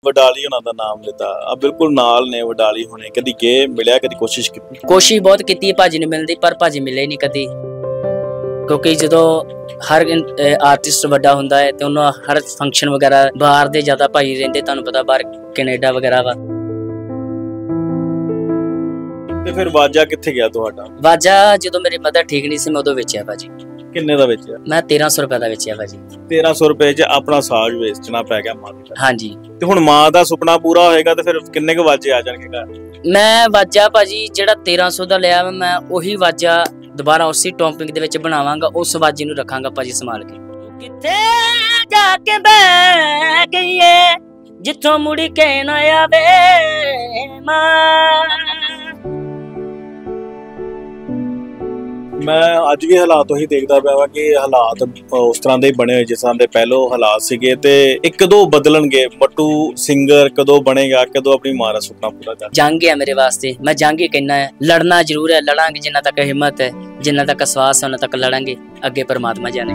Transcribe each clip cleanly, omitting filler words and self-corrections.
ਵਡਾਲੀ ਉਹਨਾਂ ਦਾ ਨਾਮ ਲਿੱਤਾ ਆ, ਬਿਲਕੁਲ ਨਾਲ ਨੇ ਵਡਾਲੀ ਹੋਣੇ, ਕਦੀ ਗਏ ਮਿਲਿਆ, ਕਦੀ ਕੋਸ਼ਿਸ਼ ਕੀਤੀ? ਕੋਸ਼ਿਸ਼ ਬਹੁਤ ਕੀਤੀ ਭਾਜੀ ਨੂੰ ਮਿਲਣ ਦੀ, ਪਰ ਭਾਜੀ ਮਿਲੇ ਨਹੀਂ ਕਦੀ, ਕਿਉਂਕਿ ਜਦੋਂ ਹਰ ਆਰਟਿਸਟ ਵੱਡਾ ਹੁੰਦਾ ਹੈ ਤੇ ਉਹਨੂੰ ਹਰ ਫੰਕਸ਼ਨ ਵਗੈਰਾ ਬਾਹਰ ਦੇ ਜ਼ਿਆਦਾ ਭਾਈ ਰਹਿੰਦੇ, ਤੁਹਾਨੂੰ ਪਤਾ ਬਾਹਰ ਕੈਨੇਡਾ ਵਗੈਰਾ ਵਾ। ਤੇ ਫਿਰ ਵਾਜਾ ਕਿੱਥੇ ਗਿਆ ਤੁਹਾਡਾ? ਵਾਜਾ ਜਦੋਂ ਮੇਰੀ ਮਦਰ ਠੀਕ ਨਹੀਂ ਸੀ ਮੈਂ ਉਦੋਂ ਵੇਚਿਆ ਭਾਜੀ। ਕਿੰਨੇ ਦਾ ਵੇਚਿਆ? ਮੈਂ 1300 ਰੁਪਏ ਦਾ ਵੇਚਿਆ ਭਾਜੀ। 1300 ਰੁਪਏ 'ਚ ਆਪਣਾ ਸਾਜ਼ ਵੇਚਣਾ ਪੈ ਗਿਆ ਮਾਂ ਦਾ? ਹਾਂਜੀ। ਤੇ ਹੁਣ ਮਾਂ ਦਾ ਸੁਪਨਾ ਪੂਰਾ ਹੋਏਗਾ ਤੇ ਫਿਰ ਕਿੰਨੇ ਕੁ ਵਾਜੇ ਆ ਜਾਣਗੇ ਘਰ? ਮੈਂ ਵਾਜਾ ਭਾਜੀ ਜਿਹੜਾ 1300 ਦਾ ਲਿਆ ਮੈਂ ਉਹੀ ਵਾਜਾ ਦੁਬਾਰਾ ਉਸੇ ਟੌਪਿੰਗ ਦੇ ਵਿੱਚ ਬਣਾਵਾਂਗਾ, ਉਸ ਵਾਜੇ ਨੂੰ ਰੱਖਾਂਗਾ ਭਾਜੀ ਸੰਭਾਲ ਕੇ। ਕਿੱਥੇ ਜਾ ਕੇ ਬਹਿ ਗਈ ਏ ਜਿੱਥੋਂ ਮੁੜ ਕੇ ਨਾ ਆਵੇ ਮਾਂ। ਮੈਂ ਅੱਜ ਵੀ ਹਾਲਾਤ ਉਹੀ ਦੇਖਦਾ ਪਿਆ ਵਾ ਕਿ ਹਾਲਾਤ ਉਸ ਤਰ੍ਹਾਂ ਦੇ ਬਣੇ ਹੋਏ ਜਿਸ ਤਰ੍ਹਾਂ ਦੇ ਪਹਿਲੋਂ ਹਾਲਾਤ ਸੀਗੇ, ਤੇ ਇੱਕ ਕਦੋਂ ਬਦਲਣਗੇ? ਮੱਟੂ ਸਿੰਗਰ ਕਦੋਂ ਬਣੇਗਾ, ਕਦੋਂ ਆਪਣੀ ਮਾਂ ਦਾ ਸੁਪਨਾ ਪੂਰਾ ਕਰ? ਜੰਗ ਹੈ ਮੇਰੇ ਵਾਸਤੇ, ਮੈਂ ਜੰਗ ਹੀ ਕਹਿਣਾ ਹੈ, ਲੜਨਾ ਜ਼ਰੂਰ ਹੈ, ਲੜਾਂਗੇ ਜਿੰਨਾ ਤੱਕ ਹਿੰਮਤ ਹੈ, ਜਿੰਨਾ ਤੱਕ ਵਿਸ਼ਵਾਸ ਹੈ ਉਹਨਾਂ ਤੱਕ ਲੜਾਂਗੇ, ਅੱਗੇ ਪਰਮਾਤਮਾ ਜਾਣੇ।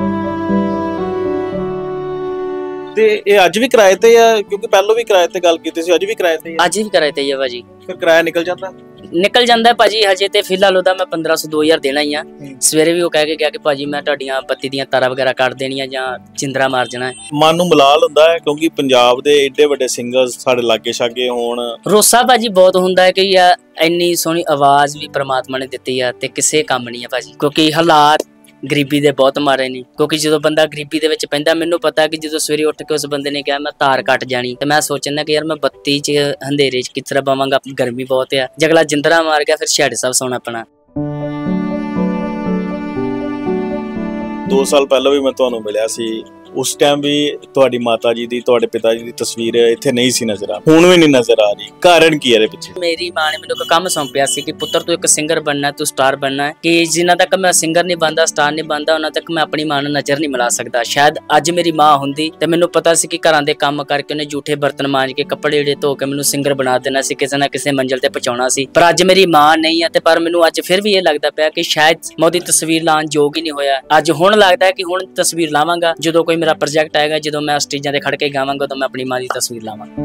ਤੇ ਇਹ ਅੱਜ ਵੀ ਕਿਰਾਏ ਤੇ ਆ? ਕਿਉਂਕਿ ਪਹਿਲੋਂ ਵੀ ਕਿਰਾਏ ਤੇ ਗੱਲ ਕੀਤੀ ਸੀ, ਅੱਜ ਵੀ ਕਿਰਾਏ ਤੇ? ਅੱਜ ਵੀ ਕਿਰਾਏ ਤੇ ਹੀ ਆ ਭਾਜੀ। ਫਿਰ ਕਿਰਾਇਆ ਨਿਕਲ ਜਾਂਦਾ? ਨਿਕਲ ਜਾਂਦਾ ਭਾਜੀ, ਹਜੇ ਤੇ ਫਿਲਹਾਲ ਉਹਦਾ ਮੈਂ 1500 2000 ਦੇਣਾ ਹੀ ਆ। ਸਵੇਰੇ ਵੀ ਉਹ ਕਹਿ ਕੇ ਗਿਆ ਕਿ ਭਾਜੀ ਮੈਂ ਤੁਹਾਡੀਆਂ ਬੱਤੀ ਦੀਆਂ ਤਾਰਾਂ ਵਗੈਰਾ ਕੱਟ ਦੇਣੀਆਂ ਜਾਂ ਚਿੰਦਰਾ ਮਾਰ ਜਾਣਾ। ਮਨ ਨੂੰ ਮਲਾਲ ਹੁੰਦਾ ਹੈ ਕਿਉਂਕਿ ਪੰਜਾਬ ਦੇ ਏਡੇ ਵੱਡੇ ਸਿੰਗਰਸ ਸਾਡੇ ਲਾਗੇ ਛਾਗੇ ਹੋਣ। ਰੋਸਾ ਭਾਜੀ ਬਹੁਤ ਹੁੰਦਾ ਹੈ ਕਿ ਯਾਰ ਇੰਨੀ ਸੋਹਣੀ ਆਵਾਜ਼ ਵੀ ਪ੍ਰਮਾਤਮਾ ਨੇ ਦਿੱਤੀ ਆ ਤੇ ਕਿਸੇ ਕੰਮ ਨਹੀਂ ਆ ਭਾਜੀ, ਕਿਉਂਕਿ ਹਾਲਾਤ ਗਰੀਬੀ ਦੇ ਬਹੁਤ ਮਾਰੇ ਨੇ। ਕਿਉਂਕਿ ਜਦੋਂ ਬੰਦਾ ਗਰੀਬੀ ਦੇ ਵਿੱਚ ਪੈਂਦਾ, ਮੈਨੂੰ ਪਤਾ ਕਿ ਜਦੋਂ ਸਵੇਰੇ ਉੱਠ ਕੇ ਉਸ ਬੰਦੇ ਨੇ ਕਿਹਾ ਮੈਂ ਤਾਰ ਕੱਟ ਜਾਣੀ, ਤੇ ਮੈਂ ਸੋਚਣਾ ਕਿ ਯਾਰ ਮੈਂ ਬੱਤੀ 'ਚ ਅੰਧੇਰੇ 'ਚ ਕਿਸ ਤਰ੍ਹਾਂ ਪਾਵਾਂਗਾ, ਗਰਮੀ ਬਹੁਤ ਆ। ਜਗਲਾ ਜਿੰਦਰਾ ਮਾਰ ਗਿਆ ਫਿਰ ਛੇੜੇ ਸਾਹਿਬ ਸੌਣਾ ਪੈਣਾ। 2 ਸਾਲ ਪਹਿਲਾਂ ਵੀ ਮੈਂ ਤੁਹਾਨੂੰ ਮਿਲਿਆ ਸੀ, ਉਸ ਟਾਈਮ ਵੀ ਤੁਹਾਡੀ ਮਾਤਾ ਜੀ ਦੀ ਤੁਹਾਡੇ ਪਿਤਾ ਜੀ ਦੀ ਤਸਵੀਰ ਇੱਥੇ ਨਹੀਂ ਸੀ ਨਜ਼ਰ ਆ, ਹੁਣ ਵੀ ਨਹੀਂ ਨਜ਼ਰ ਆ ਰਹੀ। ਕਾਰਨ ਕੀ ਹੈ ਇਹਦੇ ਪਿੱਛੇ? ਮੇਰੀ ਮਾਂ ਨੇ ਮੈਨੂੰ ਇੱਕ ਕੰਮ ਸੌਂਪਿਆ ਸੀ ਕਿ ਪੁੱਤਰ ਤੂੰ ਇੱਕ ਸਿੰਗਰ ਬਣਨਾ, ਤੂੰ ਸਟਾਰ ਬਣਨਾ, ਕਿ ਜਿੰਨਾ ਤੱਕ ਮੈਂ ਸਿੰਗਰ ਨਹੀਂ ਬਣਦਾ, ਸਟਾਰ ਨਹੀਂ ਬਣਦਾ, ਉਹਨਾਂ ਤੱਕ ਮੈਂ ਆਪਣੀ ਮਾਂ ਨੂੰ ਨਜ਼ਰ ਨਹੀਂ ਮਿਲਾ ਸਕਦਾ। ਸ਼ਾਇਦ ਅੱਜ ਮੇਰੀ ਮਾਂ ਹੁੰਦੀ ਤੇ ਮੈਨੂੰ ਪਤਾ ਸੀ ਕਿ ਘਰਾਂ ਦੇ ਕੰਮ ਕਰਕੇ ਉਹਨੇ ਝੂਠੇ ਬਰਤਨ ਮਾਂਜ ਕੇ ਕੱਪੜੇ ਜਿਹੜੇ ਧੋ ਕੇ ਮੈਨੂੰ ਸਿੰਗਰ ਬਣਾ ਦੇਣਾ ਸੀ, ਕਿਸੇ ਨਾ ਕਿਸੇ ਮੰਜ਼ਿਲ ਤੇ ਪਹੁੰਚਾਉਣਾ ਸੀ। ਪਰ ਅੱਜ ਮੇਰੀ ਮਾਂ ਨਹੀਂ ਹੈ, ਤੇ ਪਰ ਮੈਨੂੰ ਅੱਜ ਫਿਰ ਵੀ ਇਹ ਲੱਗਦਾ ਪਿਆ ਕਿ ਸ਼ਾਇਦ ਮੈਂ ਉਹਦੀ ਤਸਵੀਰ ਲਾਉਣ ਯੋਗ ਹੀ ਨਹੀਂ ਹੋਇਆ। ਅੱਜ ਹੁਣ ਲੱਗਦਾ ਹੈ ਕਿ ਹੁਣ ਤਸਵੀਰ ਲਾਵਾਂਗਾ, ਜਦੋਂ ਕੋਈ ਮੇਰਾ ਪ੍ਰੋਜੈਕਟ ਆਏਗਾ, ਜਦੋਂ ਮੈਂ ਸਟੇਜਾਂ ਤੇ ਖੜ ਕੇ ਗਾਵਾਂਗਾ ਤਾਂ ਮੈਂ ਆਪਣੀ ਮਾਂ ਦੀ ਤਸਵੀਰ ਲਾਵਾਂਗਾ।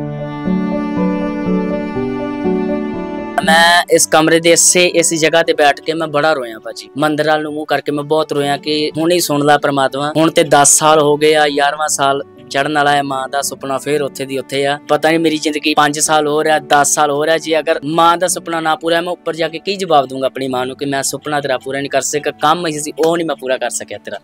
ਮੈਂ ਇਸ ਕਮਰੇ ਦੇ ਇਸੇ ਜਗ੍ਹਾ ਤੇ ਬੈਠ ਕੇ ਮੈਂ ਬੜਾ ਰੋਇਆ ਭਾਜੀ, ਮੰਦਰ ਵੱਲ ਨੂੰ ਮੂੰਹ ਕਰਕੇ ਮੈਂ ਬਹੁਤ ਰੋਇਆ ਕਿ ਹੁਣ ਹੀ ਸੁਣ ਲਾ ਪ੍ਰਮਾਤਮਾ। ਹੁਣ ਤੇ 10 ਸਾਲ ਹੋ ਗਏ ਆ, 11ਵਾਂ ਸਾਲ ਚੜਨ ਵਾਲਾ ਹੈ, ਮਾਂ ਦਾ ਸੁਪਨਾ ਫੇਰ ਉੱਥੇ ਦੀ ਉੱਥੇ ਆ। ਪਤਾ ਨਹੀਂ ਮੇਰੀ ਜ਼ਿੰਦਗੀ 5 ਸਾਲ ਹੋ ਰਿਹਾ, 10 ਸਾਲ ਹੋ ਰਿਹਾ, ਜੇ ਅਗਰ ਮਾਂ ਦਾ ਸੁਪਨਾ ਨਾ ਪੂਰਾ, ਮੈਂ ਉੱਪਰ ਜਾ ਕੇ ਕੀ ਜਵਾਬ ਦੂੰਗਾ ਆਪਣੀ ਮਾਂ ਨੂੰ ਕਿ ਮੈਂ ਸੁਪਨਾ ਤੇਰਾ ਪੂਰਾ ਨਹੀਂ ਕਰ ਸਕਿਆ, ਕੰਮ ਸੀ ਉਹ ਨਹੀਂ ਮੈਂ ਪੂਰਾ ਕਰ ਸਕਿਆ ਤੇਰਾ।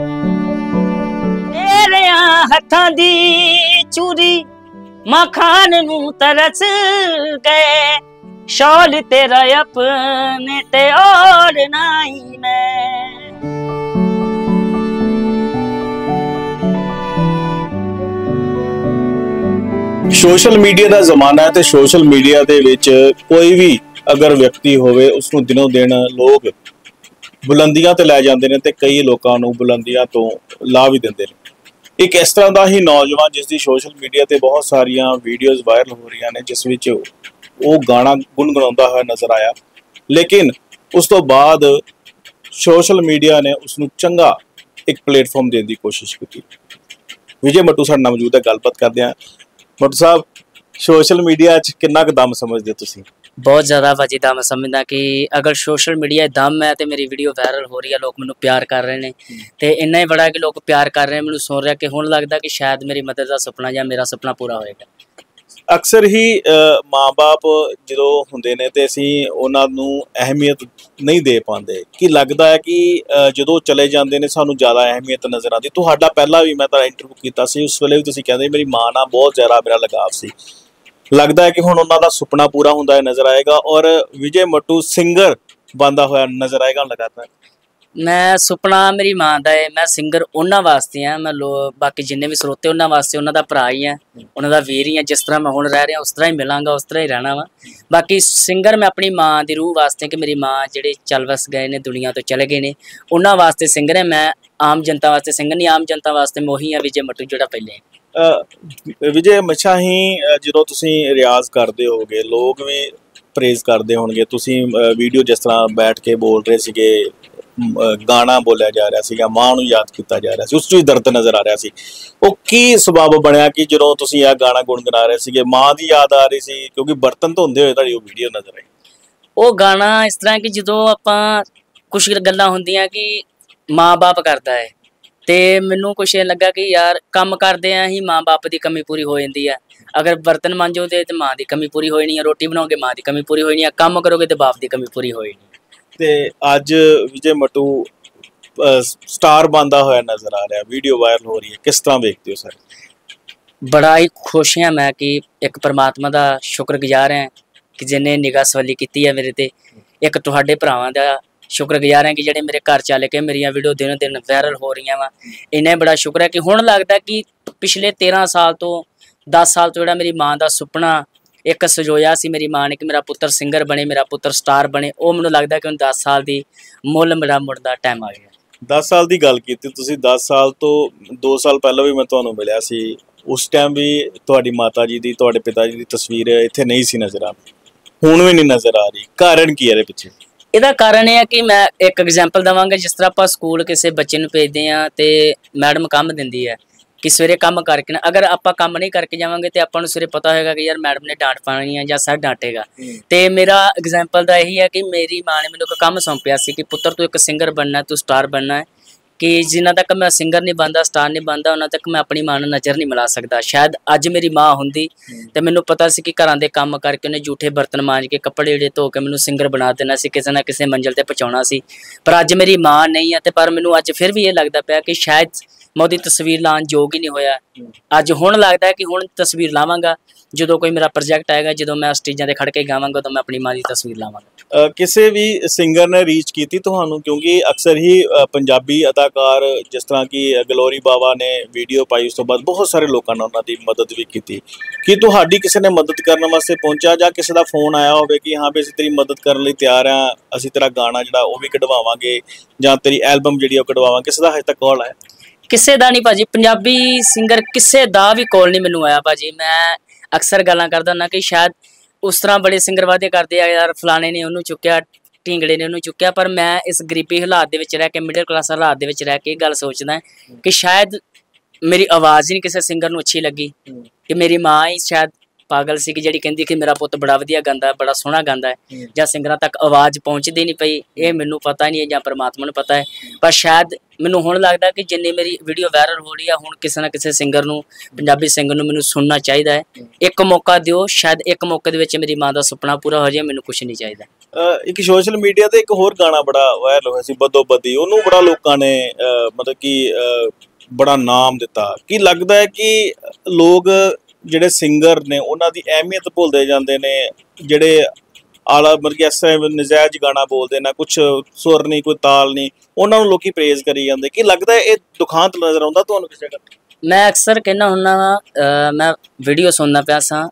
ਤੇਰਿਆਂ ਹੱਥਾਂ ਦੀ ਚੂਰੀ ਮਾਂ ਖਾਨ ਨੂੰ ਤਰਸ ਗਏ, ਸ਼ੌਲ ਤੇਰਾ ਆਪਣੇ ਤੇ ਔਰ ਨਹੀਂ ਮੈਂ। ਸੋਸ਼ਲ ਮੀਡੀਆ ਦਾ ਜ਼ਮਾਨਾ ਹੈ ਤੇ ਸੋਸ਼ਲ ਮੀਡੀਆ ਦੇ ਵਿੱਚ ਕੋਈ ਵੀ ਅਗਰ ਵਿਅਕਤੀ ਹੋਵੇ ਉਸ ਨੂੰ ਦਿਨੋਂ ਦਿਨ ਲੋਕ ਬੁਲੰਦੀਆਂ ਤੇ ਲੈ ਜਾਂਦੇ ਨੇ ਤੇ ਕਈ ਲੋਕਾਂ ਨੂੰ ਬੁਲੰਦੀਆਂ ਤੋਂ ਲਾ ਵੀ ਦਿੰਦੇ ਨੇ। ਇੱਕ ਇਸ ਤਰ੍ਹਾਂ ਦਾ ਹੀ ਨੌਜਵਾਨ ਜਿਸ ਦੀ ਸੋਸ਼ਲ ਮੀਡੀਆ ਤੇ ਬਹੁਤ ਸਾਰੀਆਂ ਵੀਡੀਓਜ਼ ਵਾਇਰਲ ਹੋ ਰਹੀਆਂ ਨੇ, ਜਿਸ ਵਿੱਚ ਉਹ ਗਾਣਾ ਗੁੰਗਣਾਉਂਦਾ ਹੋਇਆ ਨਜ਼ਰ ਆਇਆ, ਲੇਕਿਨ ਉਸ ਤੋਂ ਬਾਅਦ ਸੋਸ਼ਲ ਮੀਡੀਆ ਨੇ ਉਸ ਨੂੰ ਚੰਗਾ ਇੱਕ ਪਲੇਟਫਾਰਮ ਦੇਣ ਦੀ ਕੋਸ਼ਿਸ਼ ਕੀਤੀ। ਵਿਜੇ ਮੱਟੂ ਸਾਡੇ ਨਾਲ ਮੌਜੂਦ ਹੈ, ਗੱਲਬਾਤ ਕਰਦੇ ਹਾਂ। ਮੱਟੂ ਸਾਹਿਬ, ਸੋਸ਼ਲ ਮੀਡੀਆ 'ਚ ਕਿੰਨਾ ਕੁ ਦਮ ਸਮਝਦੇ ਤੁਸੀਂ? ਬਹੁਤ ਜ਼ਿਆਦਾ ਭਾਜੀ ਦਮ ਸਮਝਦਾ ਕਿ ਅਗਰ ਸੋਸ਼ਲ ਮੀਡੀਆ ਦਮ ਹੈ ਤੇ ਮੇਰੀ ਵੀਡੀਓ ਵਾਇਰਲ ਹੋ ਰਹੀ ਹੈ, ਲੋਕ ਮੈਨੂੰ ਪਿਆਰ ਕਰ ਰਹੇ ਨੇ, ਤੇ ਇੰਨਾ ਹੀ ਬੜਾ ਕਿ ਲੋਕ ਪਿਆਰ ਕਰ ਰਹੇ ਨੇ, ਮੈਨੂੰ ਸੁਣ ਰਿਹਾ ਕਿ ਹੁਣ ਲੱਗਦਾ ਕਿ ਸ਼ਾਇਦ ਮੇਰੀ ਮਦਰ ਦਾ ਸੁਪਨਾ ਜਾਂ ਮੇਰਾ ਸੁਪਨਾ ਪੂਰਾ ਹੋਏਗਾ। ਅਕਸਰ ਹੀ ਮਾਂ-ਬਾਪ ਜਦੋਂ ਹੁੰਦੇ ਨੇ ਤੇ ਅਸੀਂ ਉਹਨਾਂ ਨੂੰ ਅਹਿਮੀਅਤ ਨਹੀਂ ਦੇ ਪਾਉਂਦੇ, ਕਿ ਲੱਗਦਾ ਹੈ ਕਿ ਜਦੋਂ ਚਲੇ ਜਾਂਦੇ ਨੇ ਸਾਨੂੰ ਜ਼ਿਆਦਾ ਅਹਿਮੀਅਤ ਨਜ਼ਰ ਆਉਂਦੀ। ਤੁਹਾਡਾ ਪਹਿਲਾਂ ਵੀ ਮੈਂ ਤਾਂ ਇੰਟਰਵਿਊ ਕੀਤਾ ਸੀ, ਉਸ ਵੇਲੇ ਵੀ ਤੁਸੀਂ ਕਹਿੰਦੇ ਮੇਰੀ ਮਾਂ ਨਾਲ ਬਹੁਤ ਜ਼ਿਆਦਾ ਮੇਰਾ ਲਗਾਵ ਸੀ। ਲੱਗਦਾ ਹੈ ਕਿ ਹੁਣ ਉਹਨਾਂ ਦਾ ਸੁਪਨਾ ਪੂਰਾ ਹੁੰਦਾ ਹੈ ਨਜ਼ਰ ਆਏਗਾ ਔਰ ਵਿਜੇ ਮੱਟੂ ਸਿੰਗਰ ਬਣਦਾ ਹੋਇਆ ਨਜ਼ਰ ਆਏਗਾ ਲਗਾਤਾਰ। ਮੈਂ ਸੁਪਨਾ ਮੇਰੀ ਮਾਂ ਦਾ ਹੈ, ਮੈਂ ਸਿੰਗਰ ਉਹਨਾਂ ਵਾਸਤੇ ਆ, ਮੈਂ ਬਾਕੀ ਜਿੰਨੇ ਵੀ ਸਰੋਤੇ ਉਹਨਾਂ ਵਾਸਤੇ ਉਹਨਾਂ ਦਾ ਭਰਾ ਹੀ ਆ, ਉਹਨਾਂ ਦਾ ਵੀਰ ਹੀ ਆ। ਜਿਸ ਤਰ੍ਹਾਂ ਮੈਂ ਹੁਣ ਰਹਿ ਰਿਹਾ ਉਸ ਤਰ੍ਹਾਂ ਹੀ ਮਿਲਾਂਗਾ, ਉਸ ਤਰ੍ਹਾਂ ਹੀ ਰਹਿਣਾ ਵਾ। ਬਾਕੀ ਸਿੰਗਰ ਮੈਂ ਆਪਣੀ ਮਾਂ ਦੀ ਰੂਹ ਵਾਸਤੇ, ਕਿ ਮੇਰੀ ਮਾਂ ਜਿਹੜੇ ਚੱਲ ਵਸ ਗਏ ਨੇ, ਦੁਨੀਆ ਤੋਂ ਚਲੇ ਗਏ ਨੇ, ਉਹਨਾਂ ਵਾਸਤੇ ਸਿੰਗਰ ਹੈ। ਮੈਂ ਆਮ ਜਨਤਾ ਵਾਸਤੇ ਸਿੰਗਰ ਨਹੀਂ, ਆਮ ਜਨਤਾ ਵਾਸਤੇ ਮੈਂ ਉਹੀ ਆ ਵਿਜੇ ਮੱਟੂ ਜਿਹੜਾ ਪਹਿਲੇ। ਵਿਜੇ, ਹਮੇਸ਼ਾ ਹੀ ਜਦੋਂ ਤੁਸੀਂ ਰਿਆਜ਼ ਕਰਦੇ ਹੋਗੇ ਲੋਕ ਵੀ ਪ੍ਰੇਜ਼ ਕਰਦੇ ਹੋਣਗੇ। ਤੁਸੀਂ ਵੀਡੀਓ ਜਿਸ ਤਰ੍ਹਾਂ ਬੈਠ ਕੇ ਬੋਲ ਰਹੇ ਸੀਗੇ ਗਾਣਾ ਬੋਲਿਆ ਜਾ ਰਿਹਾ ਸੀਗਾ, ਮਾਂ ਨੂੰ ਯਾਦ ਕੀਤਾ ਜਾ ਰਿਹਾ ਸੀ, ਉਸ 'ਚ ਵੀ ਦਰਦ ਨਜ਼ਰ ਆ ਰਿਹਾ ਸੀ। ਉਹ ਕੀ ਸਬੱਬ ਬਣਿਆ ਕਿ ਜਦੋਂ ਤੁਸੀਂ ਇਹ ਗਾਣਾ ਗੁਣਗੁਣਾ ਰਹੇ ਸੀਗੇ ਮਾਂ ਦੀ ਯਾਦ ਆ ਰਹੀ ਸੀ, ਕਿਉਂਕਿ ਬਰਤਨ ਧੋਂਦੇ ਹੋਏ ਤੁਹਾਡੀ ਉਹ ਵੀਡੀਓ ਨਜ਼ਰ ਆਈ? ਉਹ ਗਾਣਾ ਇਸ ਤਰ੍ਹਾਂ ਕਿ ਜਦੋਂ ਆਪਾਂ ਕੁਛ ਗੱਲਾਂ ਹੁੰਦੀਆਂ ਕਿ ਮਾਂ-ਬਾਪ ਕਰਦਾ ਹੈ ਤੇ ਮੈਨੂੰ ਕੁਛ ਇਹ ਲੱਗਾ ਕਿ ਯਾਰ ਕੰਮ ਕਰਦੇ ਆ ਹੀ ਮਾਂ-ਬਾਪ ਦੀ ਕਮੀ ਪੂਰੀ ਹੋ ਜਾਂਦੀ ਹੈ। ਅਗਰ ਬਰਤਨ ਮਾਂਜੋਗੇ ਤੇ ਮਾਂ ਦੀ ਕਮੀ ਪੂਰੀ ਹੋਈ ਨਹੀਂ ਹੈ, ਰੋਟੀ ਬਣਾਓਗੇ ਮਾਂ ਦੀ ਕਮੀ ਪੂਰੀ ਹੋਈ ਨਹੀਂ ਹੈ, ਕੰਮ ਕਰੋਗੇ ਤੇ ਬਾਪ ਦੀ ਕਮੀ ਪੂਰੀ ਹੋਈ ਨਹੀਂ। ਤੇ ਅੱਜ ਵਿਜੇ ਮੱਟੂ ਸਟਾਰ ਬਣਦਾ ਹੋਇਆ ਨਜ਼ਰ ਆ ਰਿਹਾ, ਵੀਡੀਓ ਵਾਇਰਲ ਹੋ ਰਹੀ ਹੈ, ਕਿਸ ਤਰ੍ਹਾਂ ਵੇਖਦੇ ਹੋ ਸਰ? ਬੜਾ ਹੀ ਖੁਸ਼ ਹਾਂ ਮੈਂ ਕਿ ਇੱਕ ਪਰਮਾਤਮਾ ਦਾ ਸ਼ੁਕਰਗੁਜ਼ਾਰ ਹਾਂ ਕਿ ਜਿਹਨੇ ਨਿਗਾਹ ਸਵਾਲੀ ਕੀਤੀ ਹੈ ਮੇਰੇ ਤੇ। ਇੱਕ ਤੁਹਾਡੇ ਭਰਾਵਾਂ ਦਾ ਸ਼ੁਕਰਗੁਜ਼ਾਰ ਹਾਂ ਕਿ ਜਿਹੜੇ ਮੇਰੇ ਘਰ ਚੱਲ ਕੇ ਮੇਰੀਆਂ ਵੀਡੀਓ ਦਿਨੋਂ ਦਿਨ ਵਾਇਰਲ ਹੋ ਰਹੀਆਂ ਵਾ। ਇੰਨਾ ਬੜਾ ਸ਼ੁਕਰ ਹੈ ਕਿ ਹੁਣ ਲੱਗਦਾ ਕਿ ਪਿਛਲੇ 13 ਸਾਲ ਤੋਂ 10 ਸਾਲ ਤੋਂ ਜਿਹੜਾ ਮੇਰੀ ਮਾਂ ਦਾ ਸੁਪਨਾ ਇੱਕ ਸਜੋਇਆ ਸੀ ਮੇਰੀ ਮਾਂ ਨੇ ਕਿ ਮੇਰਾ ਪੁੱਤਰ ਸਿੰਗਰ ਬਣੇ, ਮੇਰਾ ਪੁੱਤਰ ਸਟਾਰ ਬਣੇ, ਉਹ ਮੈਨੂੰ ਲੱਗਦਾ ਕਿ ਹੁਣ 10 ਸਾਲ ਦੀ ਮੁੱਲ ਮੇਰਾ ਮੁੜਨ ਦਾ ਟਾਈਮ ਆ ਗਿਆ। 10 ਸਾਲ ਦੀ ਗੱਲ ਕੀਤੀ ਤੁਸੀਂ, 10 ਸਾਲ ਤੋਂ 2 ਸਾਲ ਪਹਿਲਾਂ ਵੀ ਮੈਂ ਤੁਹਾਨੂੰ ਮਿਲਿਆ ਸੀ, ਉਸ ਟਾਈਮ ਵੀ ਤੁਹਾਡੀ ਮਾਤਾ ਜੀ ਦੀ, ਤੁਹਾਡੇ ਪਿਤਾ ਜੀ ਦੀ ਤਸਵੀਰ ਇੱਥੇ ਨਹੀਂ ਸੀ ਨਜ਼ਰ ਆਉਂਦੀ, ਹੁਣ ਵੀ ਨਹੀਂ ਨਜ਼ਰ ਆ ਰਹੀ। ਕਾਰਨ ਕੀ ਹੈ ਇਹਦੇ ਪਿੱਛੇ? ਇਹਦਾ ਕਾਰਨ ਇਹ ਹੈ ਕਿ ਮੈਂ ਇੱਕ ਐਗਜ਼ਾਮਪਲ ਦੇਵਾਂਗਾ। ਜਿਸ ਤਰ੍ਹਾਂ ਆਪਾਂ ਸਕੂਲ ਕਿਸੇ ਬੱਚੇ ਨੂੰ ਭੇਜਦੇ ਹਾਂ ਤੇ ਮੈਡਮ ਕੰਮ ਦਿੰਦੀ ਹੈ ਕਿ ਸਵੇਰੇ ਕੰਮ ਕਰਕੇ ਨਾ, ਅਗਰ ਆਪਾਂ ਕੰਮ ਨਹੀਂ ਕਰਕੇ ਜਾਵਾਂਗੇ ਤੇ ਆਪਾਂ ਨੂੰ ਸਵੇਰੇ ਪਤਾ ਹੋਏਗਾ ਕਿ ਯਾਰ ਮੈਡਮ ਨੇ ਡਾਂਟ ਪਾਣੀ ਹੈ ਜਾਂ ਸਰ ਡਾਂਟੇਗਾ। ਤੇ ਮੇਰਾ ਐਗਜ਼ਾਮਪਲ ਦਾ ਇਹੀ ਹੈ ਕਿ ਮੇਰੀ ਮਾਂ ਨੇ ਮੈਨੂੰ ਇੱਕ ਕੰਮ ਸੌਂਪਿਆ ਸੀ ਕਿ ਪੁੱਤਰ ਤੂੰ ਇੱਕ ਸਿੰਗਰ ਬਣਨਾ, ਤੂੰ ਸਟਾਰ ਬਣਨਾ ਹੈ, ਕਿ ਜਿੰਨਾ ਤੱਕ ਮੈਂ ਸਿੰਗਰ ਨਹੀਂ ਬਣਦਾ, ਸਟਾਰ ਨਹੀਂ ਬਣਦਾ, ਉਹਨਾਂ ਤੱਕ ਮੈਂ ਆਪਣੀ ਮਾਂ ਨੂੰ ਨਜ਼ਰ ਨਹੀਂ ਮਿਲਾ ਸਕਦਾ। ਸ਼ਾਇਦ ਅੱਜ ਮੇਰੀ ਮਾਂ ਹੁੰਦੀ ਤੇ ਮੈਨੂੰ ਪਤਾ ਸੀ ਕਿ ਘਰਾਂ ਦੇ ਕੰਮ ਕਰਕੇ ਉਹਨੇ ਜੂਠੇ ਬਰਤਨ ਮਾਂਜ ਕੇ ਕੱਪੜੇ ਜਿਹੜੇ ਧੋ ਕੇ ਮੈਨੂੰ ਸਿੰਗਰ ਬਣਾ ਦੇਣਾ ਸੀ, ਕਿਸੇ ਨਾ ਕਿਸੇ ਮੰਜ਼ਿਲ ਤੇ ਪਹੁੰਚਾਉਣਾ ਸੀ। ਪਰ ਅੱਜ ਮੇਰੀ ਮਾਂ ਨਹੀਂ ਹੈ ਤੇ ਪਰ ਮੈਨੂੰ ਅੱਜ ਫਿਰ ਵੀ ਇਹ ਲੱਗਦਾ ਪਿਆ ਕਿ ਸ਼ਾਇਦ ਮੈਂ ਉਹਦੀ ਤਸਵੀਰ ਲਾਉਣ ਯੋਗ ਹੀ ਨਹੀਂ ਹੋਇਆ। ਅੱਜ ਹੁਣ ਲੱਗਦਾ ਹੈ ਕਿ ਹੁਣ ਤਸਵੀਰ ਲਾਵਾਂਗਾ, ਜਦੋਂ ਕੋਈ ਮੇਰਾ ਪ੍ਰੋਜੈਕਟ ਆਏਗਾ, ਜਦੋਂ ਮੈਂ ਸਟੇਜਾਂ ਤੇ ਖੜ ਕੇ ਗਾਵਾਂਗਾ ਉਦੋਂ ਮੈਂ ਆਪਣੀ ਮਾਂ ਦੀ ਤਸਵੀਰ ਲਾਵਾਂਗਾ। ਕਿਸੇ ਵੀ ਸਿੰਗਰ ਨੇ ਰੀਚ ਕੀਤੀ ਤੁਹਾਨੂੰ? ਕਿਉਂਕਿ ਅਕਸਰ ਹੀ ਪੰਜਾਬੀ ਅਦਾਕਾਰ ਜਿਸ ਤਰ੍ਹਾਂ ਕਿ ਗਲੋਰੀ ਬਾਵਾ ਨੇ ਵੀਡੀਓ ਪਾਈ, ਉਸ ਤੋਂ ਬਾਅਦ ਬਹੁਤ ਸਾਰੇ ਲੋਕਾਂ ਨੇ ਉਹਨਾਂ ਦੀ ਮਦਦ ਵੀ ਕੀਤੀ। ਕੀ ਤੁਹਾਡੀ ਕਿਸੇ ਨੇ ਮਦਦ ਕਰਨ ਵਾਸਤੇ ਪਹੁੰਚਿਆ ਜਾਂ ਕਿਸੇ ਦਾ ਫੋਨ ਆਇਆ ਹੋਵੇ ਕਿ ਹਾਂ ਵੀ ਅਸੀਂ ਤੇਰੀ ਮਦਦ ਕਰਨ ਲਈ ਤਿਆਰ ਹਾਂ, ਅਸੀਂ ਤੇਰਾ ਗਾਣਾ ਜਿਹੜਾ ਉਹ ਵੀ ਕਢਵਾਵਾਂਗੇ ਜਾਂ ਤੇਰੀ ਐਲਬਮ ਜਿਹੜੀ ਉਹ ਕਢਵਾਵਾਂਗੇ? ਕਿਸੇ ਦਾ ਹਜੇ ਤੱਕ ਕਾਲ ਆਇਆ? ਕਿਸੇ ਦਾ ਨਹੀਂ ਭਾਜੀ, ਪੰਜਾਬੀ ਸਿੰਗਰ ਕਿਸੇ ਦਾ ਵੀ ਕਾਲ ਨਹੀਂ ਮੈਨੂੰ ਆਇਆ ਭਾਜੀ। ਮੈਂ ਅਕਸਰ ਗੱਲਾਂ ਕਰਦਾ ਹੁੰਦਾ ਕਿ ਸ਼ਾਇਦ ਉਸ ਤਰ੍ਹਾਂ ਬੜੇ ਸਿੰਗਰ ਵਾਅਦੇ ਕਰਦੇ ਆ ਯਾਰ ਫਲਾਣੇ ਨੇ ਉਹਨੂੰ ਚੁੱਕਿਆ, ਢੀਂਗੜੇ ਨੇ ਉਹਨੂੰ ਚੁੱਕਿਆ, ਪਰ ਮੈਂ ਇਸ ਗਰੀਬੀ ਹਾਲਾਤ ਦੇ ਵਿੱਚ ਰਹਿ ਕੇ, ਮਿਡਲ ਕਲਾਸ ਹਾਲਾਤ ਦੇ ਵਿੱਚ ਰਹਿ ਕੇ ਗੱਲ ਸੋਚਦਾ ਕਿ ਸ਼ਾਇਦ ਮੇਰੀ ਆਵਾਜ਼ ਹੀ ਨਹੀਂ ਕਿਸੇ ਸਿੰਗਰ ਨੂੰ ਅੱਛੀ ਲੱਗੀ, ਕਿ ਮੇਰੀ ਮਾਂ ਹੀ ਸ਼ਾਇਦ ਪਾਗਲ ਸੀ ਕਿ ਜਿਹੜੀ ਕਹਿੰਦੀ ਕਿ ਮੇਰਾ ਪੁੱਤ ਬੜਾ ਵਧੀਆ ਗਾਉਂਦਾ, ਬੜਾ ਸੋਹਣਾ ਗਾਉਂਦਾ ਹੈ, ਜਾਂ ਸਿੰਗਰਾਂ ਤੱਕ ਆਵਾਜ਼ ਪਹੁੰਚਦੀ ਨਹੀਂ ਪਈ। ਇਹ ਮੈਨੂੰ ਪਤਾ ਨਹੀਂ ਹੈ ਜਾਂ ਪਰਮਾਤਮਾ ਨੂੰ ਪਤਾ ਹੈ, ਪਰ ਸ਼ਾਇਦ ਮੈਨੂੰ ਹੁਣ ਲੱਗਦਾ ਕਿ ਜਿੰਨੀ ਮੇਰੀ ਵੀਡੀਓ ਵਾਇਰਲ ਹੋ ਰਹੀ ਆ, ਹੁਣ ਕਿਸੇ ਨਾ ਕਿਸੇ ਸਿੰਗਰ ਨੂੰ, ਪੰਜਾਬੀ ਸਿੰਗਰ ਨੂੰ ਮੈਨੂੰ ਸੁਣਨਾ ਚਾਹੀਦਾ ਹੈ। ਇੱਕ ਮੌਕਾ ਦਿਓ, ਸ਼ਾਇਦ ਇੱਕ ਮੌਕੇ ਦੇ ਵਿੱਚ ਮੇਰੀ ਮਾਂ ਦਾ ਸੁਪਨਾ ਪੂਰਾ ਹੋ ਜਾਏ, ਮੈਨੂੰ ਕੁਛ ਨਹੀਂ ਚਾਹੀਦਾ। ਇੱਕ ਸੋਸ਼ਲ ਮੀਡੀਆ ਤੇ ਇੱਕ ਹੋਰ ਗਾਣਾ ਬੜਾ ਵਾਇਰਲ ਹੋਇਆ ਸੀ, ਬਦੋ ਬਦੀ, ਉਹਨੂੰ ਬੜਾ ਲੋਕਾਂ ਨੇ ਮਤਲਬ ਕਿ ਬੜਾ ਨਾਮ ਦਿੱਤਾ। ਕੀ ਲੱਗਦਾ ਹੈ ਕਿ ਲੋਕ ਜਿਹੜੇ ਸਿੰਗਰ ਨੇ ਉਹਨਾਂ ਦੀ ਅਹਿਮੀਅਤ ਭੁੱਲਦੇ ਜਾਂਦੇ ਨੇ, ਜਿਹੜੇ ਆਲਾ ਮਤਲਬ ਕਿ ਐਸਾ ਨਜਾਇਜ਼ ਗਾਣਾ ਬੋਲਦੇ ਨਾ, ਕੁਛ ਸੁਰ ਨਹੀਂ, ਕੋਈ ਤਾਲ ਨਹੀਂ, ਉਹਨਾਂ ਨੂੰ ਲੋਕੀ ਪ੍ਰੇਜ਼ ਕਰੀ ਜਾਂਦੇ? ਕੀ ਲੱਗਦਾ ਇਹ ਦੁਖਾਂਤ ਨਜ਼ਰ ਆਉਂਦਾ ਤੁਹਾਨੂੰ ਕਿਸੇ ਜਗ੍ਹਾ? ਮੈਂ ਅਕਸਰ ਕਹਿੰਦਾ ਹੁੰਦਾ ਵਾ, ਮੈਂ ਵੀਡੀਓ ਸੁਣਨਾ ਪਿਆ ਸਾਂ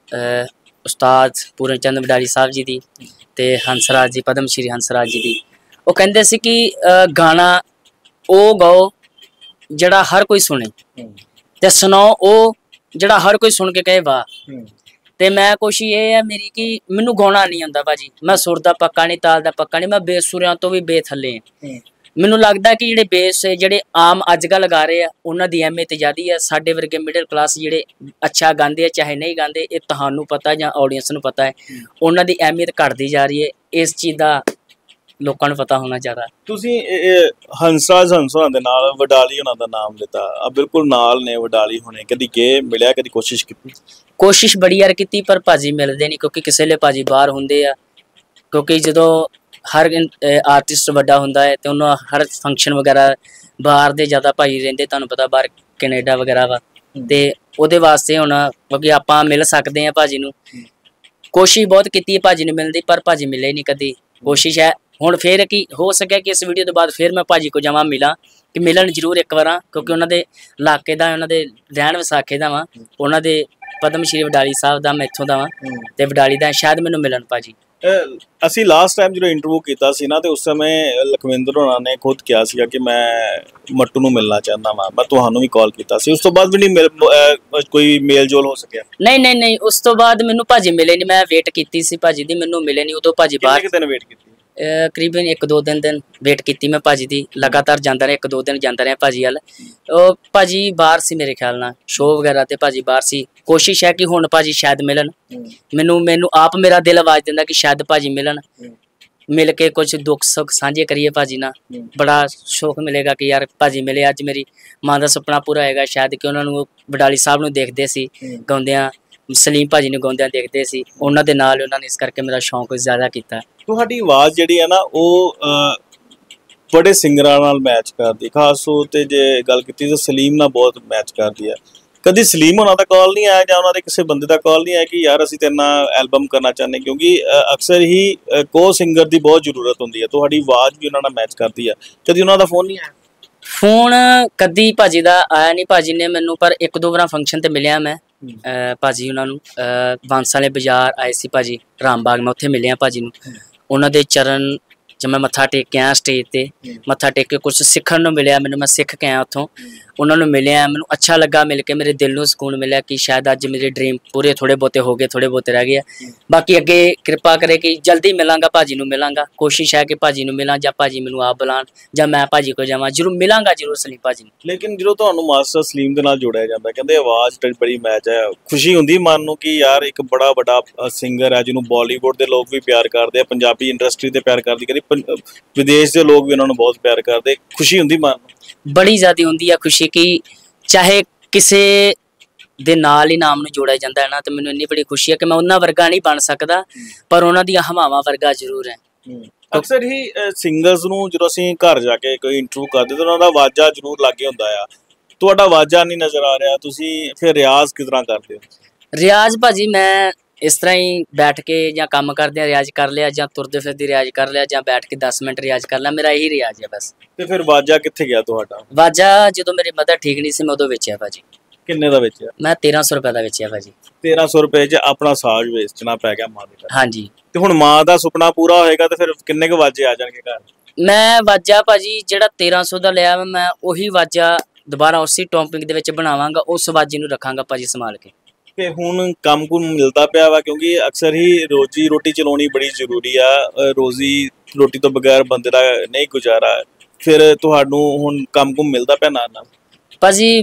ਉਸਤਾਦ ਪੂਰਨ ਚੰਦ ਵਡਾਲੀ ਸਾਹਿਬ ਜੀ ਦੀ ਤੇ ਹੰਸਰਾਜ ਜੀ, ਪਦਮ ਸ਼੍ਰੀ ਹੰਸਰਾਜ ਜੀ ਦੀ। ਉਹ ਕਹਿੰਦੇ ਸੀ ਕਿ ਗਾਣਾ ਉਹ ਗਾਓ ਜਿਹੜਾ ਹਰ ਕੋਈ ਸੁਣੇ ਤੇ ਸੁਣਾਓ ਉਹ ਜਿਹੜਾ ਹਰ ਕੋਈ ਸੁਣ ਕੇ ਕਹੇ ਵਾਹ। ਤੇ ਮੈਂ ਕੋਸ਼ਿਸ਼ ਇਹ ਹੈ ਮੇਰੀ ਕਿ ਮੈਨੂੰ ਗਾਉਣਾ ਨਹੀਂ ਆਉਂਦਾ ਭਾਜੀ, ਮੈਂ ਸੁਰ ਦਾ ਪੱਕਾ ਨਹੀਂ, ਤਾਲ ਦਾ ਪੱਕਾ ਨਹੀਂ, ਮੈਂ ਬੇਸੁਰਿਆਂ ਤੋਂ ਵੀ ਬੇਥੱਲੇ ਹਾਂ। ਮੈਨੂੰ ਲੱਗਦਾ ਕਿ ਜਿਹੜੇ ਬੇਸ ਜਿਹੜੇ ਆਮ ਅੱਜ ਕੱਲ੍ਹ ਗਾ ਰਹੇ ਆ ਉਹਨਾਂ ਦੀ ਅਹਿਮੀਅਤ ਜ਼ਿਆਦਾ ਹੈ। ਸਾਡੇ ਵਰਗੇ ਮਿਡਲ ਕਲਾਸ ਜਿਹੜੇ ਅੱਛਾ ਗਾਉਂਦੇ ਆ ਚਾਹੇ ਨਹੀਂ ਗਾਉਂਦੇ, ਇਹ ਤੁਹਾਨੂੰ ਪਤਾ ਜਾਂ ਆਡੀਅנס ਨੂੰ ਪਤਾ ਹੈ, ਉਹਨਾਂ ਦੀ ਅਹਿਮੀਅਤ ਘਟਦੀ ਜਾ ਰਹੀ ਹੈ। ਇਸ ਚੀਜ਼ ਦਾ ਲੋਕਾਂ ਨੂੰ ਪਤਾ ਹੋਣਾ ਚਾਹੀਦਾ। ਤੁਸੀਂ ਹੰਸਰਾਜ ਹੰਸੋਂ ਦੇ ਨਾਲ ਵਡਾਲੀ ਉਹਨਾਂ ਦਾ ਨਾਮ ਲਿੱਤਾ, ਬਿਲਕੁਲ ਨਾਲ ਨੇ ਵਡਾਲੀ ਹੋਣੇ, ਕਦੀ ਗਏ ਮਿਲਿਆ, ਕਦੀ ਕੋਸ਼ਿਸ਼ ਕੀਤੀ? ਕੋਸ਼ਿਸ਼ ਬੜੀ ਯਾਰ ਕੀਤੀ ਪਰ ਭਾਜੀ ਮਿਲਦੇ ਨਹੀਂ, ਕਿਉਂਕਿ ਕਿਸੇ ਵੇਲੇ ਭਾਜੀ ਬਾਹਰ ਹੁੰਦੇ ਆ, ਕਿਉਂਕਿ ਜਦੋਂ ਹਰ ਆਰਟਿਸਟ ਵੱਡਾ ਹੁੰਦਾ ਹੈ ਤੇ ਉਹਨੂੰ ਹਰ ਫੰਕਸ਼ਨ ਵਗੈਰਾ ਬਾਹਰ ਦੇ ਜ਼ਿਆਦਾ ਭਾਜੀ ਰਹਿੰਦੇ, ਤੁਹਾਨੂੰ ਪਤਾ ਬਾਹਰ ਕੈਨੇਡਾ ਵਗੈਰਾ ਵਾ, ਤੇ ਉਹਦੇ ਵਾਸਤੇ ਹੁਣ ਕਿਉਂਕਿ ਆਪਾਂ ਮਿਲ ਸਕਦੇ ਹਾਂ ਭਾਜੀ ਨੂੰ। ਕੋਸ਼ਿਸ਼ ਬਹੁਤ ਕੀਤੀ ਹੈ ਭਾਜੀ ਨੂੰ ਮਿਲਣ ਦੀ, ਪਰ ਭਾਜੀ ਮਿਲੇ ਨਹੀਂ ਕਦੀ। ਕੋਸ਼ਿਸ਼ ਹੈ ਹੁਣ ਫੇਰ ਕਿ ਹੋ ਸਕਿਆ ਕਿ ਇਸ ਵੀਡੀਓ ਤੋਂ ਬਾਅਦ ਫਿਰ ਮੈਂ ਭਾਜੀ ਕੋ ਜਾਵਾਂ, ਮਿਲਾਂ, ਕਿ ਮਿਲਣ ਜ਼ਰੂਰ ਇੱਕ ਵਾਰਾਂ, ਕਿਉਂਕਿ ਉਹਨਾਂ ਦੇ ਇਲਾਕੇ ਦਾ, ਉਹਨਾਂ ਦੇ ਰਹਿਣ ਵਸਾਖੇ ਦਾ ਵਾਂ, ਉਹਨਾਂ ਦੇ ਪਦਮ ਸ਼੍ਰੀ ਵਡਾਲੀ ਸਾਹਿਬ ਦਾ, ਮੈਂ ਇੱਥੋਂ ਦਾ ਵਾਂ ਤੇ ਵਡਾਲੀ ਦਾ, ਸ਼ਾਇਦ ਮੈਨੂੰ ਮਿਲਣ ਭਾਜੀ। ਅਸੀਂ ਲਾਸਟ ਟਾਈਮ ਜਦੋਂ ਇੰਟਰਵਿਊ ਕੀਤਾ ਸੀ ਨਾ, ਤੇ ਉਸ ਸਮੇਂ ਲਖਵਿੰਦਰ ਹੋਣਾ ਨੇ ਖੁਦ ਕਿਹਾ ਸੀਗਾ ਕਿ ਮੈਂ ਮੱਟੂ ਨੂੰ ਮਿਲਣਾ ਚਾਹੁੰਦਾ ਵਾਂ, ਮੈਂ ਤੁਹਾਨੂੰ ਵੀ ਕਾਲ ਕੀਤਾ ਸੀ, ਉਸ ਤੋਂ ਬਾਅਦ ਵੀ ਨਹੀਂ ਕੋਈ ਮੇਲ ਜੋਲ ਹੋ ਸਕਿਆ? ਨਹੀਂ, ਉਸ ਤੋਂ ਬਾਅਦ ਮੈਨੂੰ ਭਾਜੀ ਮਿਲੇ ਨਹੀਂ, ਮੈਂ ਵੇਟ ਕੀਤੀ ਸੀ ਭਾਜੀ ਦੀ, ਮੈਨੂੰ ਮਿਲੇ ਨਹੀਂ। ਉਦੋਂ ਭਾਜੀ ਬਾਹਰ, ਕਿੰਨੇ ਦਿਨ ਵੇਟ ਕੀਤੀ? ਕਰੀਬਨ 1-2 ਦਿਨ ਵੇਟ ਕੀਤੀ ਮੈਂ ਭਾਜੀ ਦੀ, ਲਗਾਤਾਰ ਜਾਂਦਾ ਰਿਹਾ, 1-2 ਦਿਨ ਜਾਂਦਾ ਰਿਹਾ ਭਾਜੀ ਵੱਲ। ਉਹ ਭਾਜੀ ਬਾਹਰ ਸੀ ਮੇਰੇ ਖਿਆਲ ਨਾਲ, ਸ਼ੋਅ ਵਗੈਰਾ ਤੇ ਭਾਜੀ ਬਾਹਰ ਸੀ। ਕੋਸ਼ਿਸ਼ ਹੈ ਕਿ ਹੁਣ ਭਾਜੀ ਸ਼ਾਇਦ ਮਿਲਣ। ਮੈਨੂੰ ਆਪ ਮੇਰਾ ਦਿਲ ਆਵਾਜ਼ ਦਿੰਦਾ ਕਿ ਸ਼ਾਇਦ ਭਾਜੀ ਮਿਲਣ, ਮਿਲ ਕੇ ਕੁਝ ਦੁੱਖ ਸੁੱਖ ਸਾਂਝੇ ਕਰੀਏ ਭਾਜੀ ਨਾਲ। ਬੜਾ ਸ਼ੌਕ ਮਿਲੇਗਾ ਕਿ ਯਾਰ ਭਾਜੀ ਮਿਲੇ। ਅੱਜ ਮੇਰੀ ਮਾਂ ਦਾ ਸੁਪਨਾ ਪੂਰਾ ਹੋਏਗਾ ਸ਼ਾਇਦ, ਕਿ ਉਹਨਾਂ ਨੂੰ ਵਡਾਲੀ ਸਾਹਿਬ ਨੂੰ ਦੇਖਦੇ ਸੀ ਗਾਉਂਦਿਆਂ, ਸਲੀਮ ਭਾਜੀ ਨੂੰ ਗਾਉਂਦਿਆਂ ਦੇਖਦੇ ਸੀ, ਉਹਨਾਂ ਦੇ ਨਾਲ ਉਹਨਾਂ ਨੇ ਇਸ ਕਰਕੇ ਮੇਰਾ ਸ਼ੌਂਕ ਜ਼ਿਆਦਾ ਕੀਤਾ। ਤੁਹਾਡੀ ਆਵਾਜ਼ ਜਿਹੜੀ ਹੈ ਨਾ ਉਹ ਬੜੇ ਸਿੰਗਰਾਂ ਨਾਲ ਮੈਚ ਕਰਦੀ, ਖਾਸ ਤੌਰ ਤੇ ਜੇ ਗੱਲ ਕੀਤੀ ਤਾਂ ਸਲੀਮ ਨਾਲ ਬਹੁਤ ਮੈਚ ਕਰਦੀ ਹੈ। ਕਦੀ ਸਲੀਮ ਹੋਣਾ ਦਾ ਕਾਲ ਨਹੀਂ ਆਇਆ ਜਾਂ ਉਹਨਾਂ ਦੇ ਕਿਸੇ ਬੰਦੇ ਦਾ ਕਾਲ ਨਹੀਂ ਆਇਆ ਕਿ ਯਾਰ ਅਸੀਂ ਤੇਰੇ ਨਾਲ ਐਲਬਮ ਕਰਨਾ ਚਾਹੁੰਦੇ, ਕਿਉਂਕਿ ਅਕਸਰ ਹੀ ਕੋ ਸਿੰਗਰ ਦੀ ਬਹੁਤ ਜ਼ਰੂਰਤ ਹੁੰਦੀ ਹੈ, ਤੁਹਾਡੀ ਆਵਾਜ਼ ਵੀ ਉਹਨਾਂ ਨਾਲ ਮੈਚ ਕਰਦੀ ਹੈ। ਕਦੀ ਉਹਨਾਂ ਦਾ ਫੋਨ ਨਹੀਂ ਆਇਆ? ਫੋਨ ਕਦੀ ਭਾਜੀ ਦਾ ਆਇਆ ਨਹੀਂ। ਭਾਜੀ ਨੇ ਮੈਨੂੰ ਪਰ 1-2 ਵਾਰ ਫੰਕਸ਼ਨ ਤੇ ਮਿਲਿਆ ਮੈਂ ਭਾਜੀ ਉਹਨਾਂ ਨੂੰ, ਬਾਂਸ ਵਾਲੇ ਬਾਜ਼ਾਰ ਆਏ ਸੀ ਭਾਜੀ ਰਾਮਬਾਗ, ਮੈਂ ਉੱਥੇ ਮਿਲਿਆ ਭਾਜੀ ਨੂੰ। ਉਹਨਾਂ ਦੇ ਚਰਨ ਜਦ ਮੈਂ ਮੱਥਾ ਟੇਕ ਕੇ ਆਇਆ ਸਟੇਜ ਤੇ, ਮੱਥਾ ਟੇਕ ਕੇ ਕੁਝ ਸਿੱਖਣ ਨੂੰ ਮਿਲਿਆ ਮੈਨੂੰ, ਮੈਂ ਸਿੱਖ ਕੇ ਆਇਆ ਉੱਥੋਂ। ਉਹਨਾਂ ਨੂੰ ਮਿਲਿਆ, ਮੈਨੂੰ ਅੱਛਾ ਲੱਗਾ ਮਿਲ ਕੇ, ਮੇਰੇ ਦਿਲ ਨੂੰ ਸਕੂਨ ਮਿਲਿਆ ਕਿ ਸ਼ਾਇਦ ਅੱਜ ਮੇਰੇ ਡ੍ਰੀਮ ਪੂਰੇ ਥੋੜ੍ਹੇ ਬਹੁਤੇ ਹੋ ਗਏ, ਥੋੜ੍ਹੇ ਬਹੁਤੇ ਰਹਿ ਗਏ ਆ। ਬਾਕੀ ਅੱਗੇ ਕਿਰਪਾ ਕਰੇ ਕਿ ਜਲਦੀ ਮਿਲਾਂਗਾ ਭਾਜੀ ਨੂੰ, ਮਿਲਾਂਗਾ। ਕੋਸ਼ਿਸ਼ ਹੈ ਕਿ ਭਾਜੀ ਨੂੰ ਮਿਲਾਂ, ਜਾਂ ਭਾਜੀ ਮੈਨੂੰ ਆਪ ਬੁਲਾਉਣ ਜਾਂ ਮੈਂ ਭਾਜੀ ਕੋਲ ਜਾਵਾਂ। ਜ਼ਰੂਰ ਮਿਲਾਂਗਾ, ਜ਼ਰੂਰ ਸਲੀਮ ਭਾਜੀ ਨੂੰ। ਲੇਕਿਨ ਜਦੋਂ ਤੁਹਾਨੂੰ ਮਾਸਟਰ ਸਲੀਮ ਦੇ ਨਾਲ ਜੋੜਿਆ ਜਾਂਦਾ, ਕਹਿੰਦੇ ਆਵਾਜ਼ ਬੜੀ ਮੈਚ ਹੈ, ਖੁਸ਼ੀ ਹੁੰਦੀ ਮਨ ਨੂੰ ਕਿ ਯਾਰ ਇੱਕ ਬੜਾ ਵੱਡਾ ਸਿੰਗਰ ਹੈ ਜਿਹਨੂੰ ਬਾਲੀਵੁੱਡ ਦੇ ਲੋਕ ਵੀ ਪਿਆਰ ਕਰਦੇ ਆ, ਪੰਜਾਬੀ ਇੰਡਸਟਰੀ ਤੇ ਪਿਆਰ ਕਰਦੀ, ਕਹਿੰਦੇ ਵਿਦੇਸ਼ ਦੇ ਲੋਕ ਵੀ ਉਹਨਾਂ ਨੂੰ ਬਹੁਤ ਪਿਆਰ ਕਰਦੇ। ਖੁਸ਼ੀ ਹੁੰਦੀ ਮਨ ਨੂੰ? ਬੜੀ ਜ਼ਿਆਦਾ ਹੁੰਦੀ ਆ ਖੁਸ਼ੀ ਕਿ ਚਾਹੇ ਕਿਸੇ ਦੇ ਨਾਲ ਹੀ ਨਾਮ ਨੂੰ ਜੋੜਿਆ ਜਾਂਦਾ ਹੈ ਨਾ, ਤੇ ਮੈਨੂੰ ਇੰਨੀ ਬੜੀ ਖੁਸ਼ੀ ਹੈ ਕਿ ਮੈਂ ਉਹਨਾਂ ਵਰਗਾ ਨਹੀਂ ਬਣ ਸਕਦਾ, ਪਰ ਉਹਨਾਂ ਦੀਆਂ ਹਵਾਵਾਂ ਵਰਗਾ ਜ਼ਰੂਰ ਹੈ। ਅਕਸਰ ਹੀ ਸਿੰਗਰਸ ਨੂੰ ਜਦੋਂ ਅਸੀਂ ਘਰ ਜਾ ਕੇ ਕੋਈ ਇੰਟਰਵਿਊ ਕਰਦੇ ਤਾਂ ਉਹਨਾਂ ਦਾ ਵਾਜਾ ਜ਼ਰੂਰ ਲਾਗੇ ਹੁੰਦਾ ਆ, ਤੁਹਾਡਾ ਵਾਜਾ ਨਹੀਂ ਨਜ਼ਰ ਆ ਰਿਹਾ, ਤੁਸੀਂ ਫਿਰ ਰਿਆਜ਼ ਕਿਸ ਤਰ੍ਹਾਂ ਕਰਦੇ ਹੋ? ਰਿਆਜ਼ ਭਾਜੀ ਮੈਂ ਇਸ ਤਰ੍ਹਾਂ ਹੀ ਬੈਠ ਕੇ ਜਾਂ ਕੰਮ ਕਰਦਿਆਂ ਰਿਆਜ਼ ਕਰ ਲਿਆ, ਜਾਂ ਤੁਰਦੇ ਫਿਰਦੇ ਰਿਆਜ਼ ਕਰ ਲਿਆ, ਜਾਂ ਬੈਠ ਕੇ 10 ਮਿੰਟ ਰਿਆਜ਼ ਕਰ ਲਿਆ, ਮੇਰਾ ਇਹੀ ਰਿਆਜ਼ ਹੈ ਬਸ। ਤੇ ਫਿਰ ਵਾਜਾ ਕਿੱਥੇ ਗਿਆ ਤੁਹਾਡਾ? ਵਾਜਾ ਜਦੋਂ ਮੇਰੀ ਮਦਰ ਠੀਕ ਨਹੀਂ ਸੀ ਮੈਂ ਉਦੋਂ ਵੇਚਿਆ ਭਾਜੀ। ਕਿੰਨੇ ਦਾ ਵੇਚਿਆ? ਮੈਂ 1300 ਰੁਪਏ ਦਾ ਵੇਚਿਆ ਭਾਜੀ। 1300 ਰੁਪਏ 'ਚ ਆਪਣਾ ਸਾਜ਼ ਵੇਚਣਾ ਪੈ ਗਿਆ ਮਾਂ ਦੇ ਘਰ? ਹਾਂਜੀ। ਤੇ ਹੁਣ ਮਾਂ ਦਾ ਸੁਪਨਾ ਪੂਰਾ ਹੋਏਗਾ ਤੇ ਫਿਰ ਕਿੰਨੇ ਕੁ ਵਾਜੇ ਆ ਜਾਣਗੇ ਘਰ? ਮੈਂ ਵਾਜਾ ਭਾਜੀ ਜਿਹੜਾ 1300 ਦਾ ਲਿਆ ਮੈਂ ਉਹੀ ਵਾਜਾ ਦੁਬਾਰਾ ਉਸੇ ਟੌਪਿੰਗ ਦੇ ਵਿੱਚ ਬਣਾਵਾਂਗਾ, ਉਸ ਵਾਜੇ ਨੂੰ ਰੱਖਾਂਗਾ ਭਾਜੀ ਸੰਭਾਲ ਕੇ। ਤੇ ਹੁਣ ਕੰਮ ਕੁਮ ਮਿਲਦਾ ਪਿਆ ਵਾ, ਕਿਉਂਕਿ ਅਕਸਰ ਹੀ ਰੋਜੀ ਰੋਟੀ ਚਲਾਉਣੀ ਬੜੀ ਜ਼ਰੂਰੀ ਆ, ਰੋਜ਼ੀ ਰੋਟੀ ਤੋਂ ਬਗੈਰ ਬੰਦੇ ਦਾ ਨਹੀਂ ਗੁਜ਼ਾਰਾ। ਫਿਰ ਤੁਹਾਨੂੰ ਹੁਣ ਕੰਮ ਕੁਮ ਮਿਲਦਾ ਪਿਆ ਨਾਲ ਨਾਲ? ਭਾਜੀ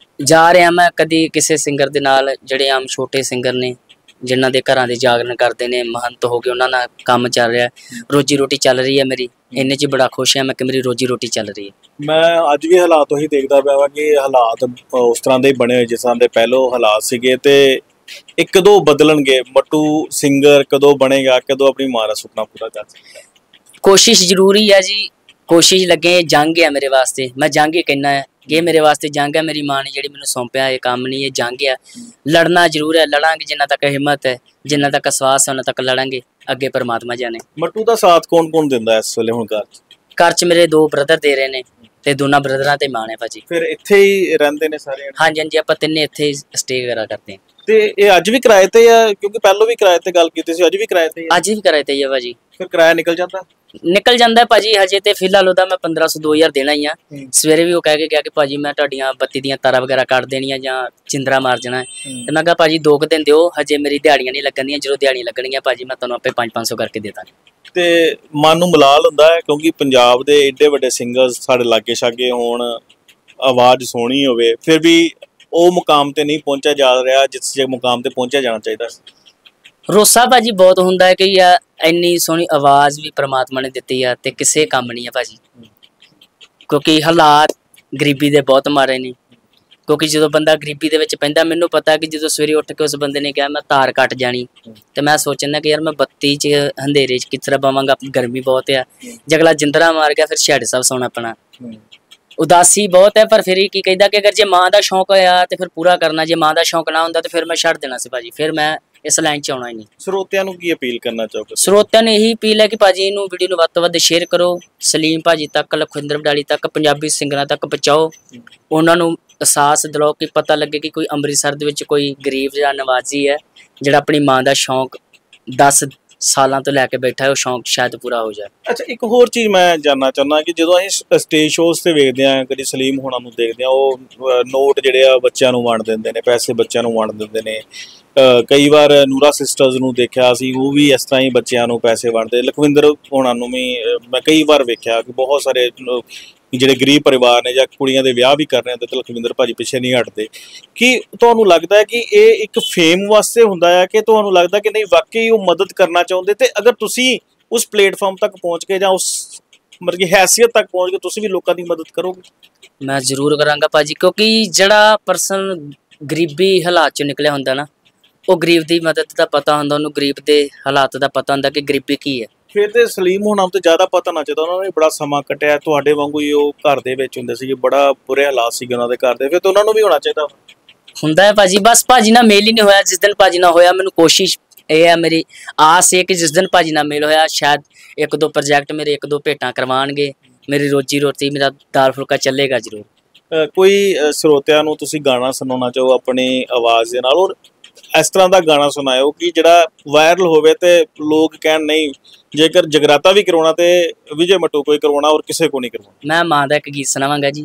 ਜਾ ਰਿਹਾ ਮੈਂ ਕਦੀ ਕਿਸੇ ਸਿੰਗਰ ਦੇ ਨਾਲ, ਜਿਹੜੇ ਆਮ ਛੋਟੇ ਸਿੰਗਰ ਨੇ ਜਿਨ੍ਹਾਂ ਦੇ ਘਰਾਂ ਦੇ ਜਾਗਰਣ ਕਰਦੇ ਨੇ, ਮਹੰਤ ਹੋ ਗਏ, ਉਹਨਾਂ ਨਾਲ ਕੰਮ ਚੱਲ ਰਿਹਾ, ਰੋਜੀ ਰੋਟੀ ਚੱਲ ਰਹੀ ਹੈ ਮੇਰੀ। ਇੰਨੇ 'ਚ ਬੜਾ ਖੁਸ਼ ਹਾਂ ਮੈਂ ਕਿ ਮੇਰੀ ਰੋਜੀ ਰੋਟੀ ਚੱਲ ਰਹੀ ਹੈ। ਮੈਂ ਅੱਜ ਵੀ ਹਾਲਾਤ ਉਹੀ ਦੇਖਦਾ ਪਿਆ ਵਾ ਕਿ ਹਾਲਾਤ ਉਸ ਤਰ੍ਹਾਂ ਦੇ ਬਣੇ ਹੋਏ ਜਿਸ ਤਰ੍ਹਾਂ ਦੇ ਪਹਿਲੋਂ ਹਾਲਾਤ ਸੀਗੇ, ਤੇ ਇਹ ਕਦੋਂ ਬਦਲਣਗੇ? ਮੱਟੂ ਸਿੰਗਰ ਕਦੋਂ ਬਣੇਗਾ? ਕਦੋਂ ਆਪਣੀ ਮਾਂ ਦਾ ਸੁਪਨਾ ਪੂਰਾ ਕਰ ਸਕਦਾ? ਕੋਸ਼ਿਸ਼ ਜ਼ਰੂਰੀ ਹੈ ਜੀ, ਕੋਸ਼ਿਸ਼ ਲੱਗੇ। ਜੰਗ ਹੈ ਮੇਰੇ ਵਾਸਤੇ, ਮੈਂ ਜੰਗ ਹੀ ਕਹਿਣਾ ਹੈ ਕਿ ਇਹ ਮੇਰੇ ਵਾਸਤੇ ਜੰਗ ਹੈ। ਮੇਰੀ ਮਾਂ ਨੇ ਜਿਹੜੀ ਮੈਨੂੰ ਸੌਂਪਿਆ ਇਹ ਕੰਮ ਨਹੀਂ, ਇਹ ਜੰਗ ਹੈ। ਲੜਨਾ ਜ਼ਰੂਰ ਹੈ, ਲੜਾਂਗੇ ਜਿੰਨਾ ਤੱਕ ਹਿੰਮਤ ਹੈ, ਜਿੰਨਾ ਤੱਕ ਸਵਾਸ ਹੈ ਉਹਨਾਂ ਤੱਕ ਲੜਾਂਗੇ, ਅੱਗੇ ਪਰਮਾਤਮਾ ਜਾਣੇ। ਮੱਟੂ ਦਾ ਸਾਥ ਕੌਣ ਕੌਣ ਦਿੰਦਾ ਇਸ ਵੇਲੇ ਹੁਣ ਘਰ 'ਚ? ਘਰ 'ਚ ਮੇਰੇ 2 ਬ੍ਰਦਰ ਦੇ ਰਹੇ ਨੇ, ਤੇ ਦੋਨਾਂ ਬ੍ਰਦਰਾਂ ਤੇ ਮਾਂ ਨੇ ਭਾਜੀ। ਫਿਰ ਇੱਥੇ ਹੀ ਰਹਿੰਦੇ ਨੇ ਸਾਰੇ? ਹਾਂਜੀ ਹਾਂਜੀ, ਆਪਾਂ ਤਿੰਨੇ ਇੱਥੇ ਹੀ ਸਟੇ ਵਗੈਰਾ ਕਰਦੇ ਹਾਂ। ਤੇ ਇਹ ਅੱਜ ਵੀ ਕਿਰਾਏ ਤੇ ਆ? ਕਿਉਂਕਿ ਪਹਿਲੋਂ ਵੀ ਕਿਰਾਏ ਤੇ ਗੱਲ ਕੀਤੀ ਸੀ, ਅੱਜ ਵੀ ਕਿਰਾਏ ਤੇ? ਅੱਜ ਵੀ ਕਿਰਾਏ ਤੇ ਹੀ ਆ ਭਾਜੀ। ਫਿਰ ਕਿਰਾਇਆ ਨਿਕਲ ਜਾਂਦਾ? ਨਿਕਲ ਜਾਂਦਾ ਭਾਜੀ। ਹਜੇ ਤੇ ਫਿਲਹਾਲ ਉਹਦਾ ਮੈਂ 1500-2000 ਦੇਣਾ ਹੀ ਆ। ਸਵੇਰੇ ਵੀ ਉਹ ਕਹਿ ਕੇ ਗਿਆ ਕਿ ਭਾਜੀ ਮੈਂ ਤੁਹਾਡੀਆਂ ਬੱਤੀ ਦੀਆਂ ਤਾਰਾਂ ਵਗੈਰਾ ਕੱਢ ਦੇਣੀਆਂ ਜਾਂ ਚਿੰਦਰਾ ਮਾਰ ਜਾਣਾ, ਤੇ ਮੈਂ ਕਿਹਾ ਭਾਜੀ 2 ਕੁ ਦਿਨ ਦਿਓ, ਹਜੇ ਮੇਰੀ ਦਿਹਾੜੀਆਂ ਨਹੀਂ ਲੱਗਣੀਆਂ, ਜਦੋਂ ਦਿਹਾੜੀਆਂ ਲੱਗਣਗੀਆਂ ਭਾਜੀ ਮੈਂ ਤੁਹਾਨੂੰ ਆਪੇ 500-500 ਕਰਕੇ ਦੇ ਦਾਂਗਾ। ਤੇ ਮਨ ਨੂੰ ਮਲਾਲ ਹੁੰਦਾ ਹੈ ਕਿਉਂਕਿ ਪੰਜਾਬ ਦੇ ਏਡੇ ਵੱਡੇ ਸਿੰਗਰਸ ਸਾਡੇ ਲਾਗੇ ਛਾਗੇ ਹੋਣ, ਆਵਾਜ਼ ਸੋਹਣੀ ਹੋਵੇ, ਫਿਰ ਵੀ ਉਹ ਮੁਕਾਮ ਤੇ ਨਹੀਂ ਪਹੁੰਚਿਆ ਜਾ ਰਿਹਾ ਜਿਸ ਮੁਕਾਮ ਤੇ ਪਹੁੰਚਿਆ ਜਾਣਾ ਚਾਹੀਦਾ। ਰੋਸਾ ਭਾਜੀ ਬਹੁਤ ਹੁੰਦਾ ਹੈ ਕਿ ਯਾਰ ਇੰਨੀ ਸੋਹਣੀ ਆਵਾਜ਼ ਵੀ ਪ੍ਰਮਾਤਮਾ ਨੇ ਦਿੱਤੀ ਆ ਤੇ ਕਿਸੇ ਕੰਮ ਨਹੀਂ ਆ ਭਾਜੀ, ਕਿਉਂਕਿ ਹਾਲਾਤ ਗਰੀਬੀ ਦੇ ਬਹੁਤ ਮਾਰੇ ਨੇ। ਕਿਉਂਕਿ ਜਦੋਂ ਬੰਦਾ ਗਰੀਬੀ ਦੇ ਵਿੱਚ ਪੈਂਦਾ, ਮੈਨੂੰ ਪਤਾ ਕਿ ਜਦੋਂ ਸਵੇਰੇ ਉੱਠ ਕੇ ਉਸ ਬੰਦੇ ਨੇ ਕਿਹਾ ਮੈਂ ਤਾਰ ਕੱਟ ਜਾਣੀ, ਤੇ ਮੈਂ ਸੋਚਣਾ ਕਿ ਯਾਰ ਮੈਂ ਬੱਤੀ 'ਚ ਹਨੇਰੇ 'ਚ ਕਿਸ ਤਰ੍ਹਾਂ ਪਾਵਾਂਗਾ, ਗਰਮੀ ਬਹੁਤ ਆ। ਜਗਲਾ ਜਿੰਦਰਾ ਮਾਰ ਗਿਆ ਫਿਰ ਛੱਡ ਸਭ ਸੋਣਾ ਆਪਣਾ, ਉਦਾਸੀ ਬਹੁਤ ਹੈ। ਪਰ ਫਿਰ ਕੀ ਕਹਿੰਦਾ ਕਿ ਅਗਰ ਜੇ ਮਾਂ ਦਾ ਸ਼ੌਂਕ ਹੋਇਆ ਤੇ ਫਿਰ ਪੂਰਾ ਕਰਨਾ, ਜੇ ਮਾਂ ਦਾ ਸ਼ੌਂਕ ਨਾ ਹੁੰਦਾ ਤੇ ਫਿਰ ਮੈਂ ਛੱਡ ਦੇਣਾ ਸੀ ਭਾਜੀ, ਫਿਰ ਮੈਂ ਇਸ ਲਾਈਨ 'ਚ ਆਉਣਾ ਹੀ ਨਹੀਂ। ਸਰੋਤਿਆਂ ਨੂੰ ਕੀ ਅਪੀਲ ਕਰਨਾ ਚਾਹੋਗੇ? ਸਰੋਤਿਆਂ ਨੂੰ ਇਹੀ ਅਪੀਲ ਹੈ ਕਿ ਭਾਜੀ ਇਹਨੂੰ ਵੀਡੀਓ ਨੂੰ ਵੱਧ ਤੋਂ ਵੱਧ ਸ਼ੇਅਰ ਕਰੋ, ਸਲੀਮ ਭਾਜੀ ਤੱਕ, ਲਖਵਿੰਦਰ ਵਡਾਲੀ ਤੱਕ, ਪੰਜਾਬੀ ਸਿੰਗਰਾਂ ਤੱਕ ਪਹੁੰਚਾਓ, ਉਹਨਾਂ ਨੂੰ ਅਹਿਸਾਸ ਦਿਲਾਓ ਕਿ ਪਤਾ ਲੱਗੇ ਕਿ ਕੋਈ ਅੰਮ੍ਰਿਤਸਰ ਦੇ ਵਿੱਚ ਕੋਈ ਗਰੀਬ ਜਾਂ ਨਵਾਜ਼ੀ ਹੈ ਜਿਹੜਾ ਆਪਣੀ ਮਾਂ ਦਾ ਸ਼ੌਂਕ 10 ਸਾਲਾਂ ਤੋਂ ਲੈ ਕੇ ਬੈਠਾ ਹੈ, ਉਹ ਸ਼ੌਂਕ ਸ਼ਾਇਦ ਪੂਰਾ ਹੋ ਜਾਏ। ਅੱਛਾ, ਇੱਕ ਹੋਰ ਚੀਜ਼ ਮੈਂ ਜਾਨਣਾ ਚਾਹੁੰਦਾ ਕਿ ਜਦੋਂ ਅਸੀਂ ਸਟੇਜ ਸ਼ੋਜ਼ ਤੇ ਵੇਖਦੇ ਹਾਂ, ਕਦੀ ਸਲੀਮ ਹੋਣਾ ਨੂੰ ਦੇਖਦੇ ਹਾਂ, ਉਹ ਨੋਟ ਜਿਹੜੇ ਆ ਬੱਚਿਆਂ ਨੂੰ ਵੰਡ ਦਿੰਦੇ ਨੇ, ਪੈਸੇ ਬੱਚਿਆਂ ਨੂੰ ਵੰਡ ਦਿੰਦੇ ਨੇ। ਕਈ ਵਾਰ ਨੂਰਾ ਸਿਸਟਰਸ ਨੂੰ ਦੇਖਿਆ ਸੀ, ਉਹ ਵੀ ਇਸ ਤਰ੍ਹਾਂ ਹੀ ਬੱਚਿਆਂ ਨੂੰ ਪੈਸੇ ਵੰਡਦੇ। ਲਖਵਿੰਦਰ ਹੋਣਾ ਨੂੰ ਵੀ ਮੈਂ ਕਈ ਵਾਰ ਵੇਖਿਆ ਕਿ ਬਹੁਤ ਸਾਰੇ ਜਿਹੜੇ ਗਰੀਬ ਪਰਿਵਾਰ ਨੇ ਜਾਂ ਕੁੜੀਆਂ ਦੇ ਵਿਆਹ ਵੀ ਕਰ ਰਹੇ ਹੁੰਦੇ ਤੇ ਲਖਵਿੰਦਰ ਭਾਜੀ ਪਿੱਛੇ ਨਹੀਂ ਹਟਦੇ। ਕਿ ਤੁਹਾਨੂੰ ਲੱਗਦਾ ਹੈ ਕਿ ਇਹ ਇੱਕ ਫੇਮ ਵਾਸਤੇ ਹੁੰਦਾ ਹੈ, ਕਿ ਤੁਹਾਨੂੰ ਲੱਗਦਾ ਕਿ ਨਹੀਂ ਵਾਕਈ ਉਹ ਮਦਦ ਕਰਨਾ ਚਾਹੁੰਦੇ? ਤੇ ਅਗਰ ਤੁਸੀਂ ਉਸ ਪਲੇਟਫਾਰਮ ਤੱਕ ਪਹੁੰਚ ਕੇ ਜਾਂ ਉਸ ਮਤਲਬ ਕਿ ਹੈਸੀਅਤ ਤੱਕ ਪਹੁੰਚ ਕੇ ਤੁਸੀਂ ਵੀ ਲੋਕਾਂ ਦੀ ਮਦਦ ਕਰੋਗੇ? ਮੈਂ ਜ਼ਰੂਰ ਕਰਾਂਗਾ ਭਾਜੀ, ਕਿਉਂਕਿ ਜਿਹੜਾ ਪਰਸਨ ਗਰੀਬੀ ਹਾਲਾਤ ਚੋਂ ਨਿਕਲਿਆ ਹੁੰਦਾ ਨਾ, ਉਹ ਗਰੀਬ ਦੀ ਮਦਦ ਦਾ ਪਤਾ ਹੁੰਦਾ, ਉਹਨੂੰ ਗਰੀਬ ਦੇ ਹਾਲਾਤ ਦਾ ਪਤਾ ਹੁੰਦਾ ਕਿ ਗਰੀਬੀ ਕੀ ਹੈ। ਫਿਰ ਤੇ ਸਲੀਮ ਹੋਣਾ ਤੋਂ ਜ਼ਿਆਦਾ ਪਤਾ ਨਾ ਚਾਹੀਦਾ, ਉਹਨਾਂ ਨੇ ਬੜਾ ਸਮਾਂ ਕੱਟਿਆ ਤੁਹਾਡੇ ਵਾਂਗੂ ਹੀ। ਉਹ ਘਰ ਦੇ ਵਿੱਚ ਹੁੰਦੇ ਸੀਗੇ, ਬੜਾ ਬੁਰੇ ਹਾਲਾਤ ਸੀਗੇ ਉਹਨਾਂ ਦੇ ਘਰ ਦੇ, ਫਿਰ ਤਾਂ ਉਹਨਾਂ ਨੂੰ ਵੀ ਹੋਣਾ ਚਾਹੀਦਾ ਹੁੰਦਾ ਹੈ ਭਾਜੀ। ਬਸ ਭਾਜੀ ਨਾਲ ਮੇਲ ਹੀ ਨਹੀਂ ਹੋਇਆ। ਜਿਸ ਦਿਨ ਭਾਜੀ ਨਾਲ ਹੋਇਆ, ਮੈਨੂੰ ਕੋਸ਼ਿਸ਼ ਇਹ ਹੈ, ਮੇਰੀ ਆਸ ਹੈ ਕਿ ਜਿਸ ਦਿਨ ਭਾਜੀ ਨਾਲ ਮੇਲ ਹੋਇਆ, ਸ਼ਾਇਦ ਇੱਕ ਦੋ ਪ੍ਰੋਜੈਕਟ ਮੇਰੇ, ਇੱਕ ਦੋ ਭੇਟਾਂ ਕਰਵਾਉਣਗੇ, ਮੇਰੀ ਰੋਜੀ ਰੋਟੀ, ਮੇਰਾ ਦਾਲ ਫੁਲਕਾ ਚੱਲੇਗਾ ਜ਼ਰੂਰ। ਕੋਈ ਸਰੋਤਿਆਂ ਨੂੰ ਤੁਸੀਂ ਗਾਣਾ ਸੁਣਾਉਣਾ ਚਾਹੋ ਆਪਣੀ ਆਵਾਜ਼ ਦੇ ਨਾਲ, ਔਰ ਇਸ ਤਰ੍ਹਾਂ ਦਾ ਗਾਣਾ ਸੁਣਾਇਓ ਕਿ ਜਿਹੜਾ ਵਾਇਰਲ ਹੋਵੇ ਤੇ ਲੋਕ ਕਹਿਣ ਨਹੀਂ, ਜੇਕਰ ਜਗਰਾਤਾ ਵੀ ਕਰਵਾਉਣਾ ਤੇ ਵਿਜੇ ਮੱਟੂ ਕੋਈ ਕਰਵਾਉਣਾ, ਔਰ ਕਿਸੇ ਕੋ ਨਹੀਂ ਕਰਵਾਉਣਾ। ਮੈਂ ਮਾਂ ਦਾ ਇੱਕ ਗੀਤ ਸੁਣਾਵਾਂਗਾ ਜੀ।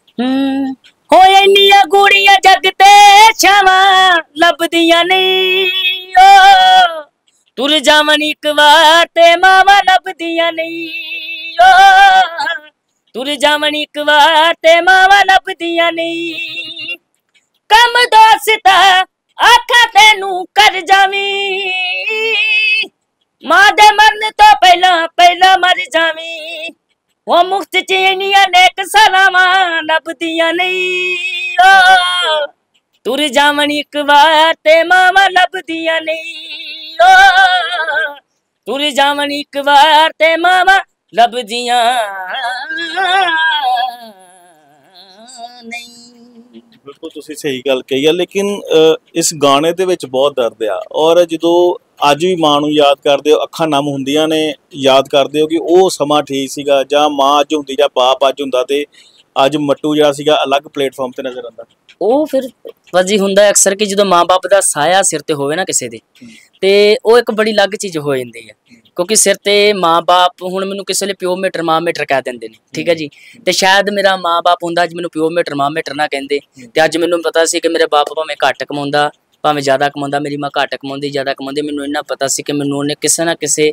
ਹੋਏ ਇੰਨੀਆਂ ਗੂੜੀਆਂ ਜੱਗ ਤੇ ਛਾਵਾਂ ਲੱਭਦੀਆਂ ਨਹੀਂ, ਓ ਤੁਰ ਜਾਵਣ ਇੱਕ ਵਾਰ ਤੇ ਮਾਵਾਂ ਲੱਭਦੀਆਂ ਨਹੀਂ, ਓ ਤੁਰ ਜਾਵਣ ਇੱਕ ਵਾਰ ਤੇ ਮਾਵਾਂ ਲੱਭਦੀਆਂ ਨਹੀਂ। ਕੰਮ ਦੋਸਤਾ ਆਖਾਂ ਤੈਨੂੰ ਕਰ ਜਾਵੀਂ, ਮਾਂ ਦੇ ਮਰਨ ਤੋਂ ਪਹਿਲਾਂ ਮਰ ਜਾਵੀਂ। ਉਹ ਮੁਫਤ ਚ ਇੰਨੀਆਂ ਨੇਕ ਸਲਾਵਾਂ ਲੱਭਦੀਆਂ ਨਹੀਂ, ਓ ਤੁਰ ਜਾਵਣ ਇੱਕ ਵਾਰ ਤੇ ਮਾਵਾਂ ਲੱਭਦੀਆਂ ਨਹੀਂ, ਓ ਤੁਰ ਜਾਵਣ ਇੱਕ ਵਾਰ ਤੇ ਮਾਵਾਂ ਲੱਭਦੀਆਂ ਨਹੀਂ। ਬਿਲਕੁਲ ਤੁਸੀਂ ਸਹੀ ਗੱਲ ਕਹੀ ਆ, ਲੇਕਿਨ ਇਸ ਗਾਣੇ ਦੇ ਵਿੱਚ ਬਹੁਤ ਦਰਦ ਆ। ਔਰ ਜਦੋਂ ਅੱਜ ਵੀ ਮਾਂ ਨੂੰ ਯਾਦ ਕਰਦੇ ਹੋ, ਅੱਖਾਂ ਨਮ ਹੁੰਦੀਆਂ ਨੇ, ਯਾਦ ਕਰਦੇ ਹੋ ਕਿ ਉਹ ਸਮਾਂ ਠੀਕ ਸੀਗਾ, ਜਾਂ ਮਾਂ ਅੱਜ ਹੁੰਦੀ ਜਾਂ ਬਾਪ ਅੱਜ ਹੁੰਦਾ, ਤੇ ਅੱਜ ਮੱਟੂ ਜਿਹੜਾ ਸੀਗਾ ਅਲੱਗ ਪਲੇਟਫਾਰਮ ਤੇ ਨਜ਼ਰ ਆਉਂਦਾ। ਉਹ ਫਿਰ ਭਾਜੀ ਹੁੰਦਾ ਅਕਸਰ ਕਿ ਜਦੋਂ ਮਾਂ-ਬਾਪ ਦਾ ਸਾਇਆ ਸਿਰ ਤੇ ਹੋਵੇ ਨਾ ਕਿਸੇ ਦੇ, ਤੇ ਉਹ ਇੱਕ ਬੜੀ ਅਲੱਗ ਚੀਜ਼ ਹੋ ਜਾਂਦੀ ਹੈ। ਕਿਉਂਕਿ ਸਿਰ ਤੇ ਮਾਂ-ਬਾਪ, ਹੁਣ ਮੈਨੂੰ ਕਿਸੇ ਲਈ ਪਿਓ ਮੀਟਰ ਮਾਂ ਮੀਟਰ ਕਹਿ ਦਿੰਦੇ ਨੇ, ਠੀਕ ਹੈ ਜੀ, ਤੇ ਸ਼ਾਇਦ ਮੇਰਾ ਮਾਂ-ਬਾਪ ਹੁੰਦਾ ਅੱਜ ਮੈਨੂੰ ਪਿਓ ਮੀਟਰ ਮਾਂ ਮੀਟਰ ਨਾ ਕਹਿੰਦੇ, ਤੇ ਅੱਜ ਮੈਨੂੰ ਪਤਾ ਸੀ ਕਿ ਮੇਰੇ ਬਾਪ ਭਾਵੇਂ ਘੱਟ ਕਮਾਉਂਦਾ ਭਾਵੇਂ ਜ਼ਿਆਦਾ ਕਮਾਉਂਦਾ, ਮੇਰੀ ਮਾਂ ਘੱਟ ਕਮਾਉਂਦੀ ਜ਼ਿਆਦਾ ਕਮਾਉਂਦੀ, ਮੈਨੂੰ ਇੰਨਾ ਪਤਾ ਸੀ ਕਿ ਮੈਨੂੰ ਉਹਨੇ ਕਿਸੇ ਨਾ ਕਿਸੇ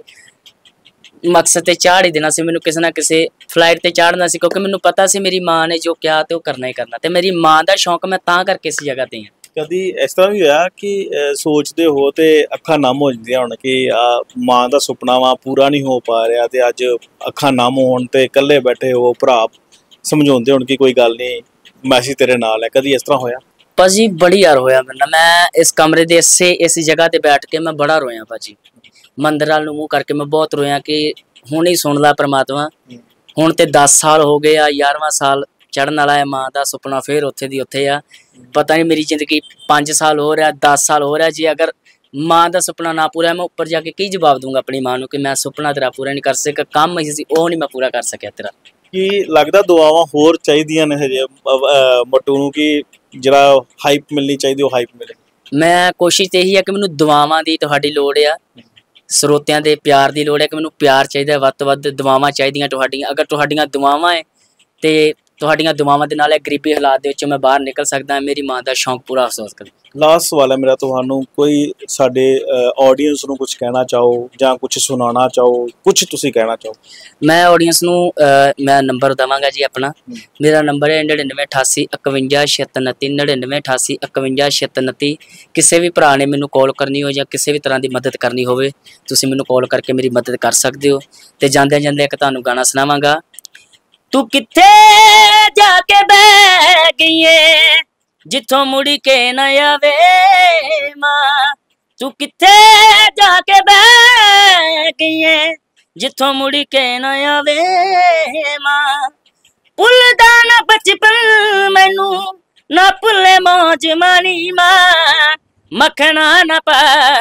ਮਕਸਦ ਤੇ ਚਾੜ ਹੀ ਦੇਣਾ ਸੀ, ਮੈਨੂੰ ਕਿਸੇ ਨਾ ਕਿਸੇ ਫਲਾਈਟ ਤੇ ਚਾੜਨਾ ਸੀ, ਕਿਉਂਕਿ ਮੈਨੂੰ ਪਤਾ ਸੀ ਮੇਰੀ ਮਾਂ ਨੇ ਜੋ ਕਿਹਾ ਤੇ ਉਹ ਕਰਨਾ ਹੀ ਕਰਨਾ, ਤੇ ਮੇਰੀ ਮਾਂ ਦਾ ਸ਼ੌਂਕ ਮੈਂ ਤਾਂ ਕਰਕੇ ਇਸ ਜਗ੍ਹਾ ਤੇ ਹਾਂ। ਕਦੀ ਇਸ ਤਰ੍ਹਾਂ ਵੀ ਹੋਇਆ ਕਿ ਸੋਚਦੇ ਹੋ ਤੇ ਅੱਖਾਂ ਨਮ ਹੋ ਜਾਂਦੀਆਂ ਹੁਣ ਕਿ ਮਾਂ ਦਾ ਸੁਪਨਾ ਵਾ ਪੂਰਾ ਨਹੀਂ ਹੋ ਪਾ ਰਿਹਾ, ਤੇ ਅੱਜ ਅੱਖਾਂ ਨਮ ਹੋਣ ਤੇ ਇਕੱਲੇ ਬੈਠੇ ਹੋ, ਭਰਾ ਸਮਝਾਉਂਦੇ ਹੁਣ ਕਿ ਕੋਈ ਗੱਲ ਨਹੀਂ, ਮੈਸੀ ਤੇਰੇ ਨਾਲ ਹੈ? ਕਦੀ ਇਸ ਤਰ੍ਹਾਂ ਹੋਇਆ? ਭਾਜੀ ਬੜੀ ਯਾਰ ਹੋਇਆ ਮੇਰੇ ਨਾਲ। ਮੈਂ ਇਸ ਕਮਰੇ ਦੇ ਇਸ ਜਗ੍ਹਾ ਤੇ ਬੈਠ ਕੇ ਮੈਂ ਬੜਾ ਰੋਇਆ ਭਾਜੀ, ਮੰਦਰ ਵਾਲ ਨੂੰ ਮੂੰਹ ਕਰਕੇ ਮੈਂ ਬਹੁਤ ਰੋਇਆ ਕਿ ਹੁਣ ਹੀ ਸੁਣ ਲਾ ਪ੍ਰਮਾਤਮਾ। ਹੁਣ ਤੇ 10 ਸਾਲ ਹੋ ਗਏ ਆ, 11ਵਾਂ ਸਾਲ ਚੜ੍ਹਨ ਵਾਲਾ ਹੈ, ਮਾਂ ਦਾ ਸੁਪਨਾ ਫੇਰ ਉੱਥੇ ਦੀ ਉੱਥੇ ਆ। ਪਤਾ ਨਹੀਂ ਮੇਰੀ ਜ਼ਿੰਦਗੀ 5 ਸਾਲ ਹੋ ਰਿਹਾ, 10 ਸਾਲ ਹੋ ਰਿਹਾ, ਜੇ ਅਗਰ ਮਾਂ ਦਾ ਸੁਪਨਾ ਨਾ ਪੂਰਾ, ਮੈਂ ਉੱਪਰ ਜਾ ਕੇ ਕੀ ਜਵਾਬ ਦੂੰਗਾ ਆਪਣੀ ਮਾਂ ਨੂੰ ਕਿ ਮੈਂ ਸੁਪਨਾ ਤੇਰਾ ਪੂਰਾ ਨਹੀਂ ਕਰ ਸਕਿਆ, ਕੰਮ ਹੀ ਸੀ ਉਹ ਨਹੀਂ ਮੈਂ ਪੂਰਾ ਕਰ ਸਕਿਆ ਤੇਰਾ। ਕੀ ਲੱਗਦਾ ਦੁਆਵਾਂ ਹੋਰ ਚਾਹੀਦੀਆਂ ਨੇ ਹਜੇ ਮੱਟੂ ਨੂੰ, ਕਿ ਜਿਹੜਾ ਹਾਈਪ ਮਿਲਣੀ ਚਾਹੀਦੀ ਉਹ ਹਾਈਪ ਮਿਲੇ? ਮੈਂ ਕੋਸ਼ਿਸ਼ ਤੇ ਇਹੀ ਹੈ ਕਿ ਮੈਨੂੰ ਦੁਆਵਾਂ ਦੀ ਤੁਹਾਡੀ ਲੋੜ ਆ, ਸਰੋਤਿਆਂ ਦੇ ਪਿਆਰ ਦੀ ਲੋੜ ਹੈ, ਕਿ ਮੈਨੂੰ ਪਿਆਰ ਚਾਹੀਦਾ, ਵੱਧ ਤੋਂ ਵੱਧ ਦੁਆਵਾਂ ਚਾਹੀਦੀਆਂ ਤੁਹਾਡੀਆਂ। ਅਗਰ ਤੁਹਾਡੀਆਂ ਦੁਆਵਾਂ ਹੈ ਤੇ ਤੁਹਾਡੀਆਂ ਦੁਆਵਾਂ ਦੇ ਨਾਲ ਇਹ ਗਰੀਬੀ ਹਾਲਾਤ ਦੇ ਵਿੱਚੋਂ ਮੈਂ ਬਾਹਰ ਨਿਕਲ ਸਕਦਾ, ਮੇਰੀ ਮਾਂ ਦਾ ਸ਼ੌਂਕ ਪੂਰਾ ਹੋ ਸਕਦਾ। ਲਾਸਟ ਸਵਾਲ ਹੈ ਮੇਰਾ ਤੁਹਾਨੂੰ, ਕੋਈ ਸਾਡੇ ਆਡੀਅנס ਨੂੰ ਕੁਝ ਕਹਿਣਾ ਚਾਹੋ ਜਾਂ ਕੁਝ ਸੁਣਾਉਣਾ ਚਾਹੋ, ਕੁਝ ਤੁਸੀਂ ਕਹਿਣਾ ਚਾਹੋ? ਮੈਂ ਆਡੀਅנס ਨੂੰ ਮੈਂ ਨੰਬਰ ਦੇਵਾਂਗਾ ਜੀ ਆਪਣਾ। ਮੇਰਾ ਨੰਬਰ ਹੈ 9988 51 9629, 9988 51 9629। ਕਿਸੇ ਵੀ ਭਰਾ ਨੇ ਮੈਨੂੰ ਕਾਲ ਕਰਨੀ ਹੋ ਜਾਂ ਕਿਸੇ ਵੀ ਤਰ੍ਹਾਂ ਦੀ ਮਦਦ ਕਰਨੀ ਹੋਵੇ, ਤੁਸੀਂ ਮੈਨੂੰ ਕਾਲ ਕਰਕੇ ਮੇਰੀ ਮਦਦ ਕਰ ਸਕਦੇ ਹੋ। ਤੇ ਜਾਂਦੇ ਜਾਂਦੇ ਇੱਕ ਤੁਹਾਨੂੰ ਗਾਣਾ ਸੁਣਾਵਾਂਗਾ। ਤੂੰ ਕਿੱਥੇ ਜਾ ਕੇ ਬਹਿ ਗਈ ਏ ਜਿੱਥੋਂ ਮੁੜ ਕੇ ਨਾ ਆਵੇ ਮਾਂ, ਤੂੰ ਕਿੱਥੇ ਜਾ ਕੇ ਬਹਿ ਗਈ ਏ ਜਿੱਥੋਂ ਮੁੜ ਕੇ ਨਾ ਆਵੇ ਮਾਂ। ਭੁੱਲਦਾ ਨਾ ਬਚਪਨ ਮੈਨੂੰ, ਨਾ ਭੁੱਲੇ ਮੌਜ ਮਾਣੀ ਮਾਂ, ਮੱਖਣਾ ਨਾ ਪਾ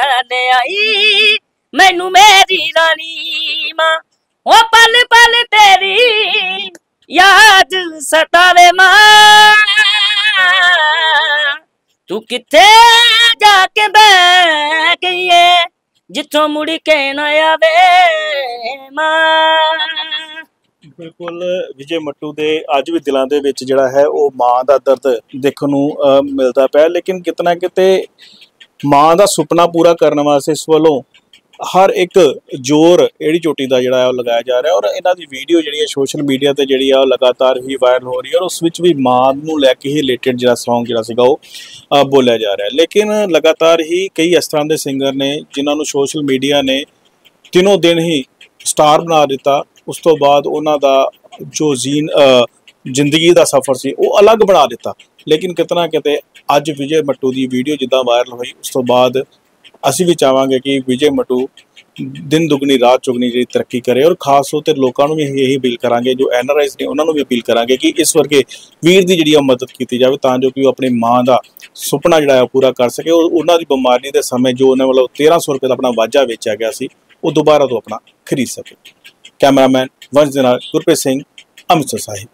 ਲਿਆਈ ਮੈਨੂੰ ਮੇਰੀ ਰਾਣੀ ਮਾਂ। ਉਹ ਪਲ ਪਲ ਤੇਰੀ ਯਾਦ ਸਤਾਵੇ ਮਾਂ, ਤੂੰ ਕਿੱਥੇ ਜਾ ਕੇ ਬਹਿ ਗਈ ਏ ਜਿੱਥੋਂ ਮੁੜ ਕੇ ਨਾ ਆਵੇ ਮਾਂ। ਬਿਲਕੁਲ ਵਿਜੇ ਮੱਟੂ ਦੇ ਅੱਜ ਵੀ ਦਿਲਾਂ ਦੇ ਵਿੱਚ ਜਿਹੜਾ ਹੈ ਉਹ ਮਾਂ ਦਾ ਦਰਦ ਦੇਖਣ ਨੂੰ ਮਿਲਦਾ ਪਿਆ। ਲੇਕਿਨ ਕਿਤੇ ਨਾ ਕਿਤੇ ਮਾਂ ਦਾ ਸੁਪਨਾ ਪੂਰਾ ਕਰਨ ਵਾਸਤੇ ਇਸ ਵੱਲੋਂ ਹਰ ਇੱਕ ਜ਼ੋਰ ਏੜੀ ਚੋਟੀ ਦਾ ਜਿਹੜਾ ਹੈ ਉਹ ਲਗਾਇਆ ਜਾ ਰਿਹਾ। ਔਰ ਇਹਨਾਂ ਦੀ ਵੀਡੀਓ ਜਿਹੜੀ ਹੈ ਸੋਸ਼ਲ ਮੀਡੀਆ ਤੇ ਜਿਹੜੀ ਆ ਉਹ ਲਗਾਤਾਰ ਹੀ ਵਾਇਰਲ ਹੋ ਰਹੀ ਹੈ। ਔਰ ਉਸ ਵਿੱਚ ਵੀ ਮਾਂ ਨੂੰ ਲੈ ਕੇ ਹੀ ਰਿਲੇਟਡ ਜਿਹੜਾ ਸੌਂਗ ਜਿਹੜਾ ਸੀਗਾ ਉਹ ਬੋਲਿਆ ਜਾ ਰਿਹਾ। ਲੇਕਿਨ ਲਗਾਤਾਰ ਹੀ ਕਈ ਇਸ ਤਰ੍ਹਾਂ ਦੇ ਸਿੰਗਰ ਨੇ ਜਿਨ੍ਹਾਂ ਨੂੰ ਸੋਸ਼ਲ ਮੀਡੀਆ ਨੇ ਦਿਨੋਂ ਦਿਨ ਹੀ ਸਟਾਰ ਬਣਾ ਦਿੱਤਾ। ਉਸ ਤੋਂ ਬਾਅਦ ਉਹਨਾਂ ਦਾ ਜੋ ਜ਼ਿੰਦਗੀ ਦਾ ਸਫ਼ਰ ਸੀ ਉਹ ਅਲੱਗ ਬਣਾ ਦਿੱਤਾ। ਲੇਕਿਨ ਕਿਤੇ ਨਾ ਕਿਤੇ ਅੱਜ ਵਿਜੇ ਮੱਟੂ ਦੀ ਵੀਡੀਓ ਜਿੱਦਾਂ ਵਾਇਰਲ ਹੋਈ ਉਸ ਤੋਂ ਬਾਅਦ ਅਸੀਂ ਵੀ ਚਾਹਾਂਗੇ ਕਿ ਵਿਜੇ ਮੱਟੂ ਦਿਨ ਦੁਗਣੀ ਰਾਤ ਚੁਗਣੀ ਜਿਹੜੀ ਤਰੱਕੀ ਕਰੇ। ਔਰ ਖਾਸ ਤੌਰ 'ਤੇ ਲੋਕਾਂ ਨੂੰ ਵੀ ਇਹੀ ਅਪੀਲ ਕਰਾਂਗੇ ਜੋ NRIs ਨੇ ਉਹਨਾਂ ਨੂੰ ਵੀ ਅਪੀਲ ਕਰਾਂਗੇ ਕਿ ਇਸ ਵਰਗੇ ਵੀਰ ਦੀ ਜਿਹੜੀ ਮਦਦ ਕੀਤੀ ਜਾਵੇ ਤਾਂ ਜੋ ਕਿ ਉਹ ਆਪਣੀ ਮਾਂ ਦਾ ਸੁਪਨਾ ਜਿਹੜਾ ਹੈ ਪੂਰਾ ਕਰ ਸਕੇ। ਉਹਨਾਂ ਦੀ ਬਿਮਾਰੀ ਦੇ ਸਮੇਂ ਜੋ ਉਹਨਾਂ ਵੱਲੋਂ 1300 ਰੁਪਏ ਦਾ ਆਪਣਾ ਵਾਜਾ ਵੇਚਿਆ ਗਿਆ ਸੀ ਉਹ ਦੁਬਾਰਾ ਤੋਂ ਆਪਣਾ ਖਰੀਦ ਸਕੇ। ਕੈਮਰਾਮੈਨ ਵੰਸ਼ ਦੇ ਨਾਲ ਗੁਰਪ੍ਰੀਤ ਸਿੰਘ, ਅੰਮ੍ਰਿਤਸਰ ਸਾਹਿਬ।